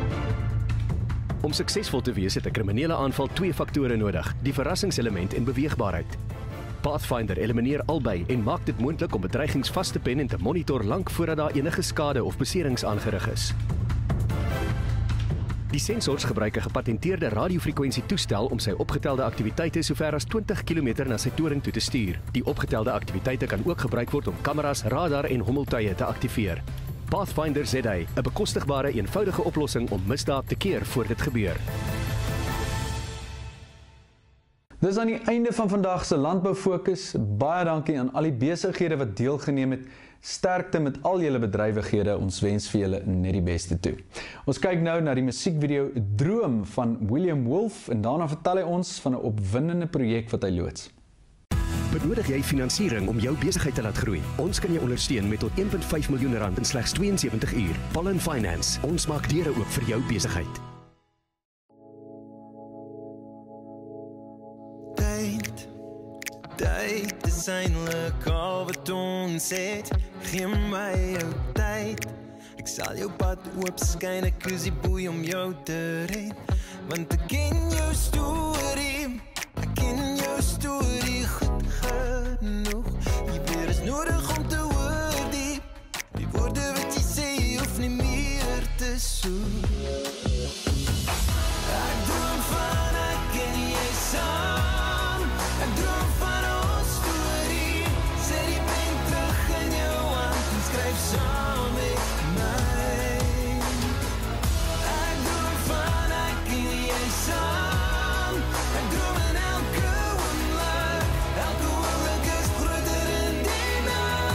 Om suksesvol te wees het 'n kriminele aanval 2 faktore nodig: die verrassingselement en beweegbaarheid. Pathfinder elimineer albei en maak dit moontlik om bedreigings vas te pen en te monitor lank voordat daar enige skade of beserings aangerig is. Die sensors gebruik 'n gepatenteerde radiofrekwensie toestel om sy opgetelde aktiwiteite sover as 20 km na sy toring toe te stuur. Die opgetelde aktiwiteite kan ook gebruik word om kameras, radar en hommeltuie te aktiveer. Pathfinder ZA, 'n bekostigbare, eenvoudige oplossing om misdaad te keer voor dit gebeur. Dis aan die einde van vandag se Landbou Fokus. Baie dankie aan al die besighede wat deelgeneem het. Sterkte met al julle bedrywighede. Ons wens vir julle net die beste toe. Ons kyk nou na die musiekvideo Droom van William Wolf en daarna vertel hy ons van 'n opwindende projek wat hy loods. Benodig jy finansiering om jou besigheid te laat groei? Ons kan jou ondersteun met tot R1.5 miljoen in slegs 72 uur. Pollen Finance, ons maak deure oop vir jou besigheid. Tyd is eindelijk al wat ons het. Gee my jou tyd. Ek sal jou pad oopskyn, ek is die boei om jou te red. Want ek ken jou storie, ek ken jou storie goed genoeg. Die weer is nodig om te hoor die woorde wat jy sê hoef nie meer te soek. Ek droom van ek en jy saam. Ek droom van ons storie. Sit die pen terug in jou hand en skryf saam met my. Ek droom van ek en jy saam. Ek droom in elke oomblik. Elke oomblik is groter in die nag.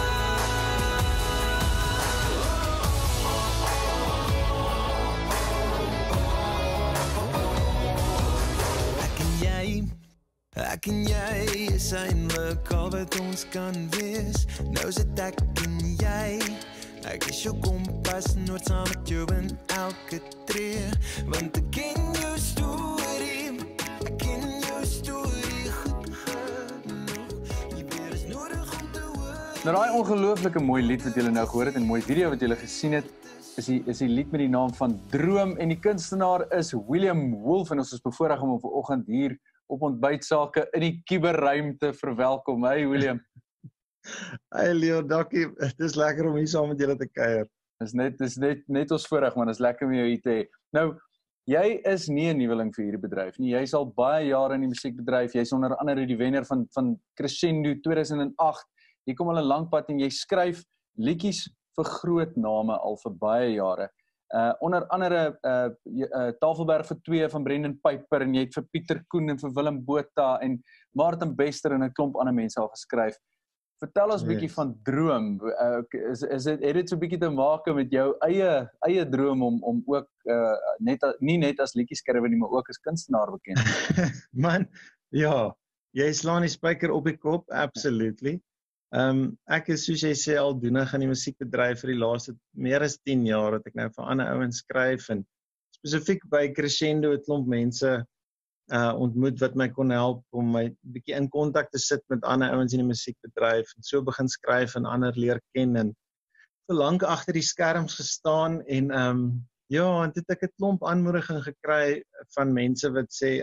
Ek en jy is eindelijk al wat ons kan wees. Nou sit ek en jy. Ek is jou kompas, nooit saam met jou in elke tree. Want ek ken jou storie, ek ken jou storie goed genoeg. Die weer is nodig om te hoor. Nou daai ongelooflike mooi lied wat julle nou gehoor het en mooi video wat julle gesien het, is die lied met die naam van Droom en die kunstenaar is William Wolf en ons is bevoorreg om hom vanoggend hier op ontbytsake in die kuberruimte verwelkom. Hey William. Hey Leo, dankie. Het is lekker om hier saam met julle te kuier. Dis net ons voorreg man, is lekker om jou hier te hê. Nou, jy is nie 'n nuweling vir hierdie bedryf nie. Jy's al baie jare in die musiekbedryf. Jy's onder andere die wenner van Crescendo 2008. Jy kom al 'n lang pad en jy skryf liedjies vir groot name al vir baie jare. Onder andere Tafelberg vir 2 van Brendan Piper en jy het vir Pieter Koen en vir Willem Botha en Martin Bester en 'n klomp ander mense al geskryf. Vertel ons 'n bietjie van Droom. Het dit so 'n bietjie te maak met jou eie droom om ook nie net as liedjieskrywer nie, maar ook as kunstenaar bekend? Man, ja, jy slaan die spyker op die kop, absolutely. Ek is soos jy sê al doenig in die musiekbedryf vir die laaste meer as 10 jaar dat ek nou vir ander ouens skryf en spesifiek by Crescendo het klomp mense ontmoet wat my kon help om my bietjie in kontak te sit met ander ouens in die musiekbedryf en so begin skryf en ander leer ken en vir lank agter die skerms gestaan en en dit het ek 'n klomp aanmoediging gekry van mense wat sê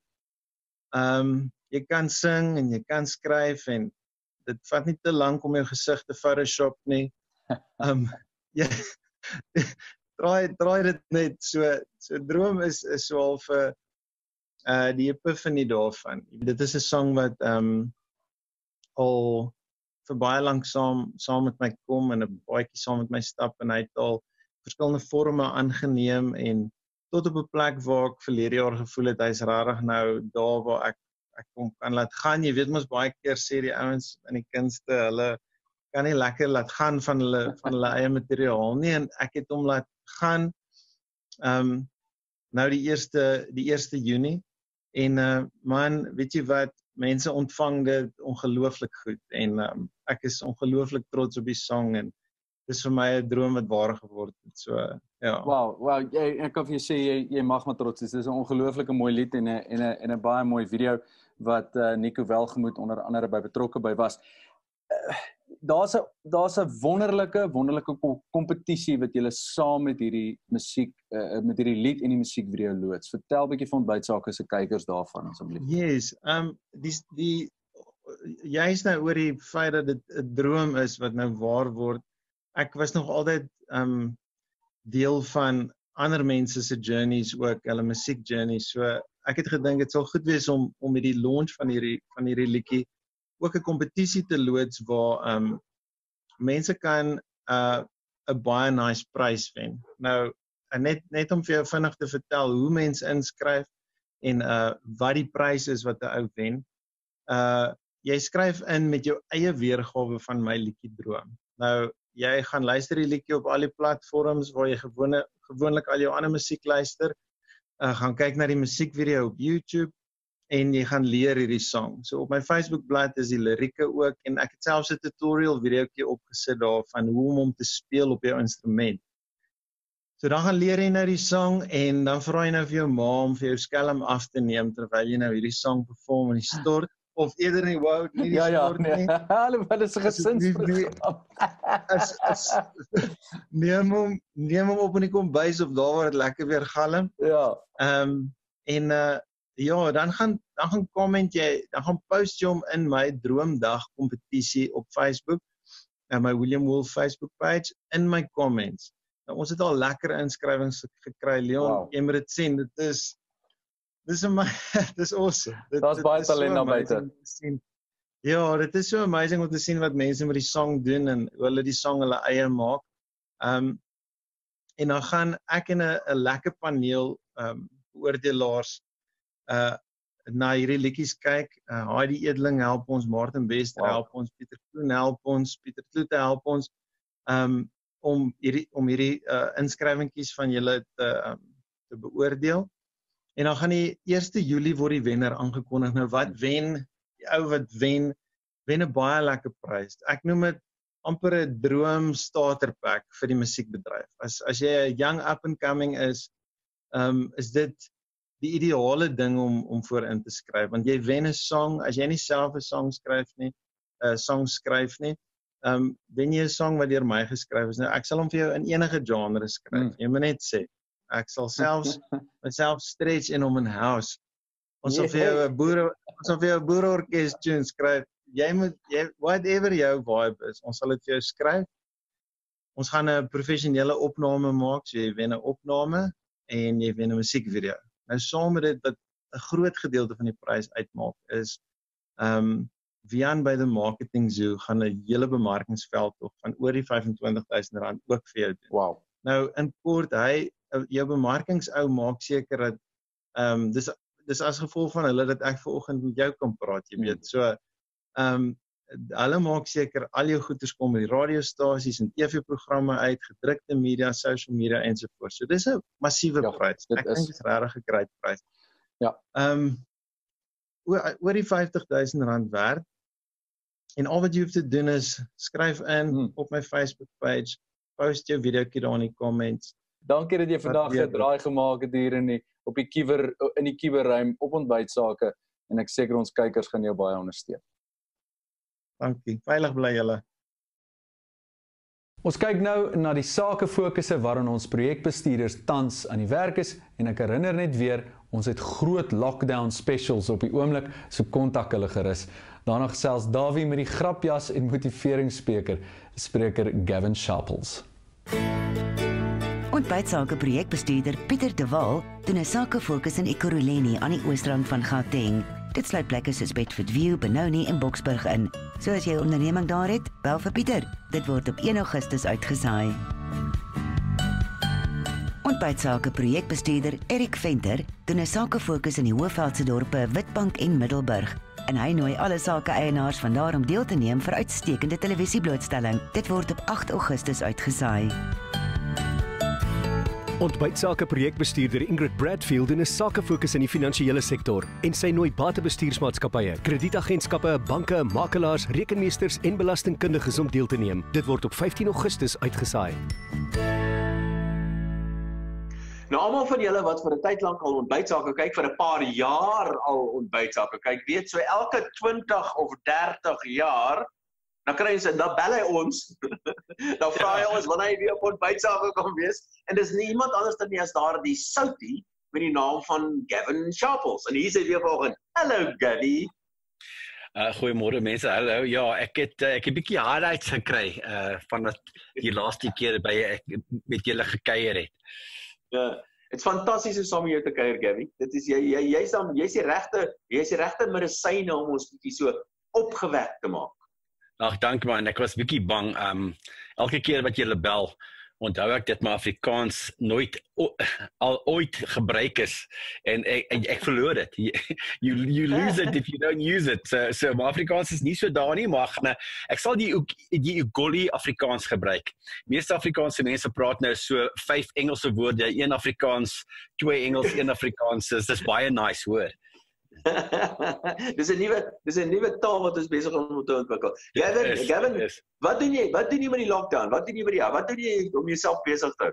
jy kan sing en jy kan skryf en dit vat nie te lank om jou gesig te Photoshop nie. Draai dit net so Droom is so half die epiphany daarvan. Dit is 'n song wat al vir baie lank saam met my kom en 'n baadjie saam met my stap en hy het al verskillende forme aangeneem en tot op 'n plek waar ek verlede jaar gevoel het hy's regtig nou daar waar ek hom kan laat gaan. Jy weet mos baie keer sê die ouens in die kunste, hulle kan nie lekker laat gaan van hulle eie materiaal nie en ek het hom laat gaan nou die 1 Junie en man, weet jy wat, mense ontvang dit ongelooflik goed en ek is ongelooflik trots op die song en dis vir my 'n droom wat waar geword het. So ja. Wow, ek kan vir jou sê jy mag maar trots wees. Dis 'n ongelooflike mooi lied en 'n baie mooi video wat Nico Welgemoed onder andere by betrokke by was. Daar's 'n wonderlike kompetisie wat julle saam met hierdie musiek met hierdie lied en die musiekvideo loods. Vertel 'n bietjie van Ontbytsake se kykers daarvan asseblief. Yes, jy's nou oor die feit dat dit 'n droom is wat nou waar word. Ek was nog altyd deel van ander mense se journeys ook, hulle musiek journeys. So ek het gedink dit sal goed wees om met die launch van hierdie liedjie ook 'n kompetisie te loods waar mense kan 'n baie nice prys wen. Nou net om vir jou vinnig te vertel hoe mense inskryf en wat die prys is wat 'n ou wen. Jy skryf in met jou eie weergawe van my liedjie Droom. Nou jy gaan luister die liedjie op al die platforms waar jy gewoonlik al jou ander musiek luister. Gaan kyk na die musiekvideo op YouTube en jy gaan leer hierdie song. So op my Facebookblad is die lirieke ook en ek het selfs 'n tutorial videoetjie opgesit daarvan hoe om hom te speel op jou instrument. So dan gaan leer jy nou die song en dan vra jy nou vir jou ma om vir jou skelm af te neem terwyl jy nou hierdie song perform in die stort of eerder nie wou nie die stort nie. Hallo, wat is 'n gesinsprogram? Neem hom op in die kombuis of daar waar dit lekker weer galm. Ja. Ja, dan gaan comment jy, dan gaan post jy hom in my Droomdag kompetisie op Facebook, my William Wolf Facebook page, in my comments. Nou, ons het al lekker inskrywings gekry, Leon, wow. Jy moet dit sien, dit is awesome. Daar's baie talent daar buite. Ja, dit is so amazing om te sien wat mense met die song doen en hoe hulle die song hulle eie maak. En dan gaan ek en 'n lekker paneel beoordelaars na hierdie liedjies kyk. Heidi Edeling help ons, Martin Bester help ons, Pieter Kloon help ons, Pieter Kloete help ons om hierdie inskrywingkies van julle te beoordeel. En dan gaan die 1 Julie word die wenner aangekondig. Nou wat wen? Die ou wat wen 'n baie lekker prys. Ek noem dit amper 'n droom starter pack vir die musiekbedryf. As jy 'n young up and coming is dit die ideale ding om voor in te skryf, want jy wen 'n song, as jy nie self 'n song skryf nie, wen jy 'n song wat deur my geskryf is. Nou ek sal hom vir jou in enige genre skryf. Jy moet net sê, ek sal selfs myself stretch in hom in house. Ons sal vir jou 'n boereorkes tune skryf. Whatever jou vibe is, ons sal dit vir jou skryf. Ons gaan 'n professionele opname maak, so jy wen 'n opname en jy wen 'n musiekvideo. Nou saam met dit wat 'n groot gedeelte van die prys uitmaak is Vian by the Marketing Zoo gaan 'n hele bemarkingsveld tog van oor die R25,000 ook vir jou doen. Wow. Nou in kort, jou bemarkingsou maak seker dat dis as gevolg van hulle dat ek vanoggend met jou kan praat, jy weet. So hulle maak seker al jou goeders kom by die radiostasies en TV-programme uit, gedrukte media, social media ensovoorts. So dis 'n massiewe prys. Ek dink dit is regtig 'n great prys. Ja. Oor die R50,000 werd. En al wat jy hoef te doen is skryf in op my Facebook page, post jou videoetjie daar in die comments. Dankie dat jy vandag 'n draai gemaak het hier in die Kiewerruim op ontbytsake en ek seker ons kykers gaan jou baie ondersteun. Dankie. Veilig bly julle. Ons kyk nou na die sakefokusse waarin ons projekbestuurders tans aan die werk is en ek herinner net weer, ons het groot lockdown specials op die oomblik, so kontak hulle gerus. Daarna gesels Davie met die grapjas en motiveringsspreker Gavin Sharples. Ontbytsake projekbestuurder Pieter de Waal doen 'n sakefokus in Ekurhuleni aan die oosrand van Gauteng. Dit sluit plekke soos Bedfordview, Benoni en Boksburg in. So as jy 'n onderneming daar het, bel vir Pieter. Dit word op 1 Augustus uitgesaai. Ontbytsake projekbestuurder Erik Venter doen 'n sakefokus in die Hoëveldse dorpe Witbank en Middelburg. En hy nooi alle sake-eienaars vandaar om deel te neem vir uitstekende televisieblootstelling. Dit word op 8 Augustus uitgesaai. Ontbytsake projekbestuurder Ingrid Bradfield doen 'n sakefokus in die finansiële sektor en sy nooi batebestuursmaatskappye, kredietagentskappe, banke, makelaars, rekenmeesters en belastingkundiges om deel te neem. Dit word op 15 Augustus uitgesaai. Nou almal van julle wat vir 'n tyd lank al ontbytsake kyk, vir 'n paar jaar al ontbytsake kyk, weet so elke 20 of 30 jaar dan kry jy dan bel hy ons. Dan vra hy ons wanneer hy weer op ontbytsake kan wees en dis nie iemand anders dan nie as daardie Soutie met die naam van Gavin Sharples. En hier sê weer vanoggend, "Hallo Gavin." Goeiemôre mense. Hallo. Ja, ek het 'n bietjie highlights gekry van dat die laaste keer by ek met julle gekuier het. Ja. Dit's fantasties om saam met jou te kuier, Gabby. Dit is jy's die regte medisyne om ons bietjie so opgewek te maak. Ag, dankie man, ek was bietjie bang. Elke keer wat jy bel, onthou ek dit maar Afrikaans nooit al ooit gebruik is en ek verloor dit. You lose it if you don't use it. So maar Afrikaans is nie so daar nie, maar ek sal die Ugoli Afrikaans gebruik. Meeste Afrikaanse mense praat nou so 5 Engelse woorde, 1 Afrikaans, 2 Engels, 1 Afrikaans. Dis baie nice hoor. Dis 'n nuwe taal wat ons besig om te ontwikkel. Gavin, wat doen jy met die lockdown? Wat doen jy om jouself besig te hou?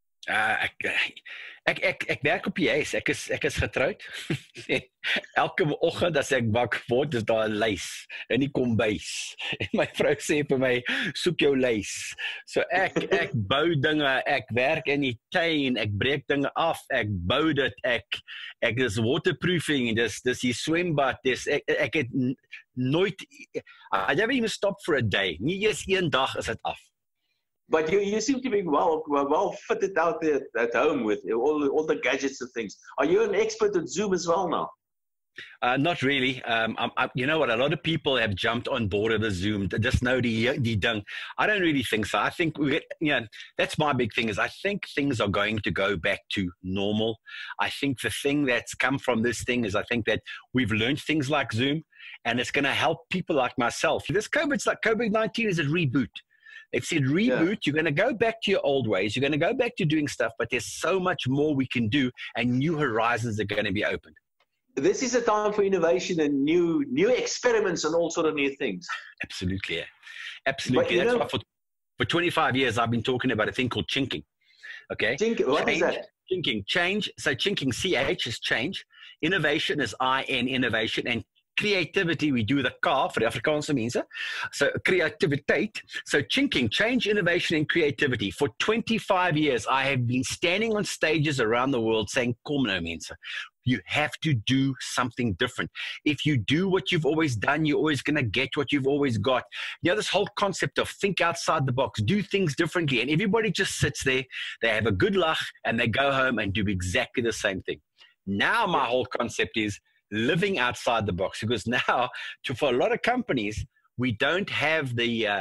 Ek werk op die huis. Ek is getroud. Elke oggend as ek wakker word, is daar 'n lys in die kombuis. En my vrou sê vir my, soek jou lys. So ek bou dinge, ek werk in die tuin, ek breek dinge af, ek bou dit, ek is waterproofing, dis die swembad, ek het nooit, I never even stopped for a day. Nie eens een dag is dit af. But you seem to be well fitted out there at home with all the gadgets and things. Are you an expert at Zoom as well now? Not really. You know what? A lot of people have jumped on board of the Zoom. Just know the ding. I don't really think so. I think that's my big thing. Is I think things are going to go back to normal. I think the thing that's come from this thing is I think that we've learned things like Zoom, and it's going to help people like myself. This COVID-19 is a reboot. They've said reboot, you're going to go back to your old ways, you're going to go back to doing stuff, but there's so much more we can do and new horizons are going to be opened. This is a time for innovation and new experiments and all sort of new things. Absolutely, yeah. Absolutely. That's why for 25 years I've been talking about a thing called chinking. Okay? What is that? Chinking, change. So chinking, CH is change. Innovation is IN, innovation. And creativity, we do the K for the Afrikaanse mense. So creativiteit. So chinking, change, innovation, and creativity. For 25 years, I have been standing on stages around the world saying, kom nou mense, you have to do something different. If you do what you've always done, you're always going to get what you've always got. You know, this whole concept of think outside the box, do things differently. And everybody just sits there, they have a good lach, and they go home and do exactly the same thing. Now my whole concept is living outside the box, because now for a lot of companies we don't have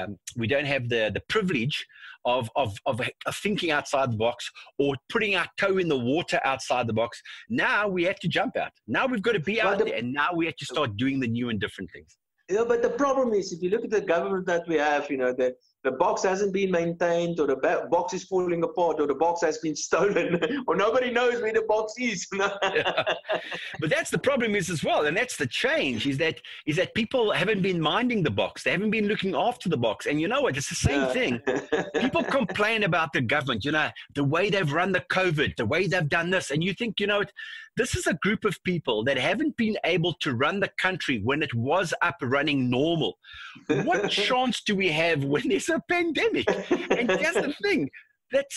the privilege of thinking outside the box or putting our toe in the water outside the box. Now we have to jump out. Now we've got to be out there, and now we have to start doing the new and different things. Yeah, but the problem is, if you look at the government that we have, you know, the box hasn't been maintained, or the box is falling apart, or the box has been stolen, or nobody knows where the box is. Yeah. But that's the problem is as well, and that's the change, is that people haven't been minding the box. They haven't been looking after the box. And you know what? It's the same thing. People complain about the government, you know, the way they've run the COVID, the way they've done this. And you think, you know, this is a group of people that haven't been able to run the country when it was up running normal. What chance do we have when there's a pandemic? And that's the thing, that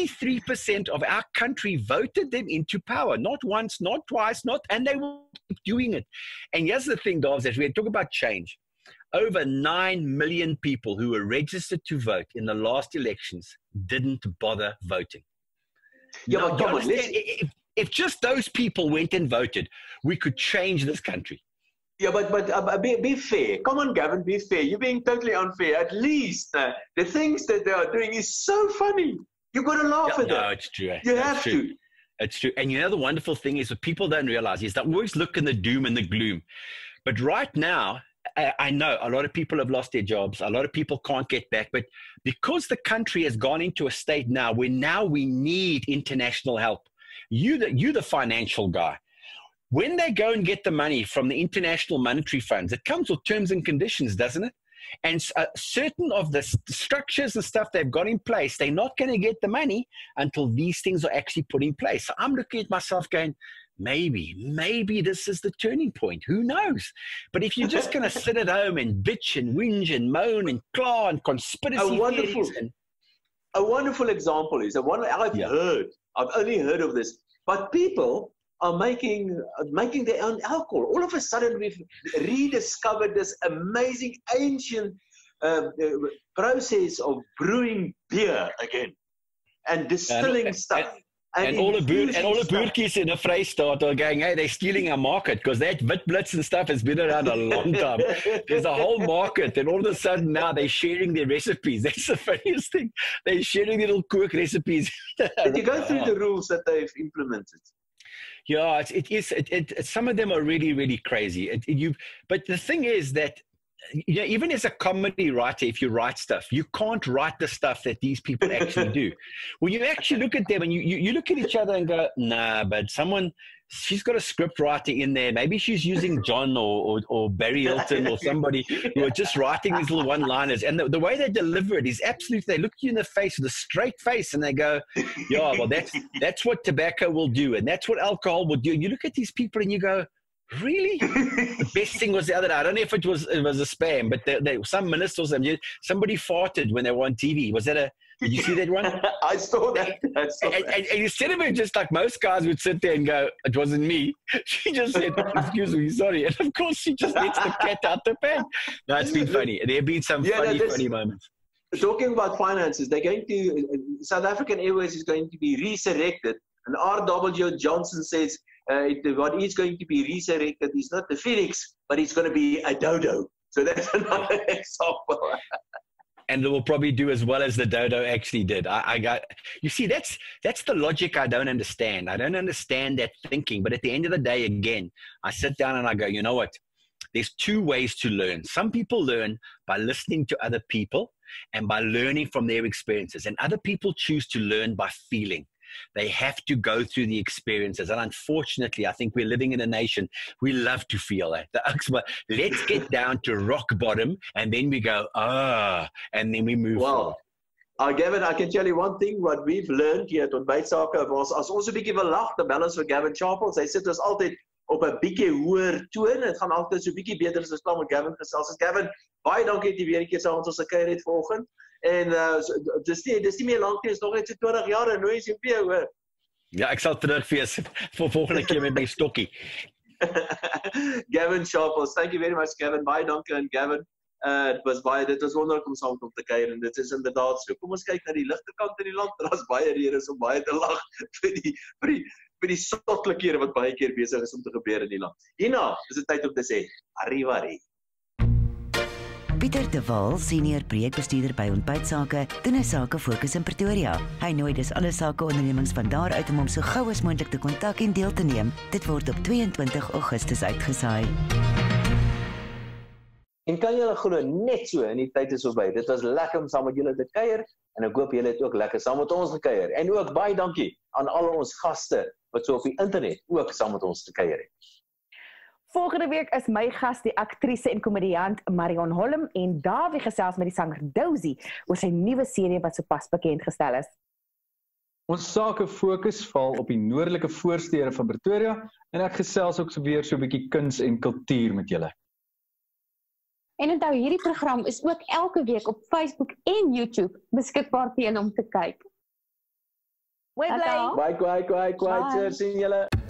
63% of our country voted them into power. Not once, not twice, and they will keep doing it. And here's the thing, Dawes, as we talk about change, over 9 million people who were registered to vote in the last elections didn't bother voting. Yeah, now, but come on, if just those people went and voted, we could change this country. Yeah, but be fair. Come on, Gavin, be fair. You're being totally unfair. At least the things that they are doing is so funny. You've got to laugh at them. No, it's true. You have to. It's true. And you know, the wonderful thing is what people don't realize is that we always look in the doom and the gloom. But right now, I know a lot of people have lost their jobs. A lot of people can't get back. But because the country has gone into a state now where now we need international help, you the financial guy. When they go and get the money from the international monetary funds, it comes with terms and conditions, doesn't it? And certain of the structures and stuff they've got in place, they're not going to get the money until these things are actually put in place. So I'm looking at myself going, maybe this is the turning point. Who knows? But if you're just going to sit at home and bitch and whinge and moan and claw and conspiracy theories. A wonderful example is, I've only heard of this, but people are making their own alcohol. All of a sudden, we've rediscovered this amazing ancient process of brewing beer again and distilling stuff. And all the boertjies in the Vrystaat are going, hey, they're stealing our market because that Witblits and stuff has been around a long time. There's a whole market, and all of a sudden now they're sharing their recipes. That's the funniest thing. They're sharing their little cook recipes. Did you go through the rules that they've implemented? Yeah, some of them are really, really crazy. But the thing is that, you know, even as a comedy writer, if you write stuff, you can't write the stuff that these people actually do. When you actually look at them and you look at each other and go, nah, but she's got a script writer in there. Maybe she's using John or Barry Hilton or somebody who are just writing these little one-liners. And the way they deliver it is absolutely, they look you in the face with a straight face and they go, yeah, well, that's what tobacco will do. And that's what alcohol will do. And you look at these people and you go, really? The best thing was the other day. I don't know if it was a spam, but some ministers, somebody farted when they were on TV. Did you see that one? I saw that. And instead of it, just like most guys would sit there and go, it wasn't me. She just said, excuse me, sorry. And of course, she just lets the cat out the bag. No, it's been funny. There have been some funny moments. Talking about finances, they're going to, South African Airways is going to be resurrected. And R.W. Johnson says, what is going to be resurrected is not the phoenix, but it's going to be a dodo. So that's another example. And it will probably do as well as the dodo actually did. You see, that's the logic I don't understand. I don't understand that thinking. But at the end of the day, again, I sit down and I go, you know what? There's two ways to learn. Some people learn by listening to other people and by learning from their experiences. And other people choose to learn by feeling. They have to go through the experiences. And unfortunately, I think we're living in a nation, we love to feel that. Let's get down to rock bottom and then we go, and then we move forward. Gavin, I can tell you one thing, what we've learned hier at Ontbytsake was, as ons 'n bietjie wil lag, dan bel ons vir Gavin Chapels. Hy sit ons altyd op 'n bietjie hoër toon. Dit gaan altyd so bietjie beter as ons klaar met Gavin gesels. Gavin, baie dankie dat jy weer 'n keer saam met ons gekuier het vanoggend. En dis nie meer lank nie, is nog net so 20 jaar en nooit sien weer hoor. Ja, ek sal terugfees vir volgende keer met my stokkie. Gavin Chapels, thank you very much Gavin. Baie dankie aan Gavin. Dit was wonderlik om saam te kuier en dit is inderdaad so. Kom ons kyk na die ligte kant in die land. Daar's baie redes om baie te lag vir die sottelikhede wat baie keer besig is om te gebeur in die land. Hierna is dit tyd om te sê, arrivare. Pieter de Waal, senior projekbestuurder by Ontbytsake, doen 'n sake fokus in Pretoria. Hy nooi dus alle sakeondernemings van daar uit om hom so gou as moontlik te kontak en deel te neem. Dit word op 22 Augustus uitgesaai. En kan julle glo, net so in die tyd is verby. Dit was lekker om saam met julle te kuier en ek hoop julle het ook lekker saam met ons gekuier. En ook baie dankie aan al ons gaste wat so op die internet ook saam met ons te kuier het. Volgende week is my gas die aktrise en komediant Marion Holm en Dawie gesels met die sanger Dozy oor sy nuwe serie wat sopas bekend gestel is. Ons sake fokus val op die noordelike voorstede van Pretoria en ek gesels ook weer so 'n bietjie kuns en kultuur met julle. En onthou, hierdie program is ook elke week op Facebook en YouTube beskikbaar teen om te kyk. Bye, sien julle.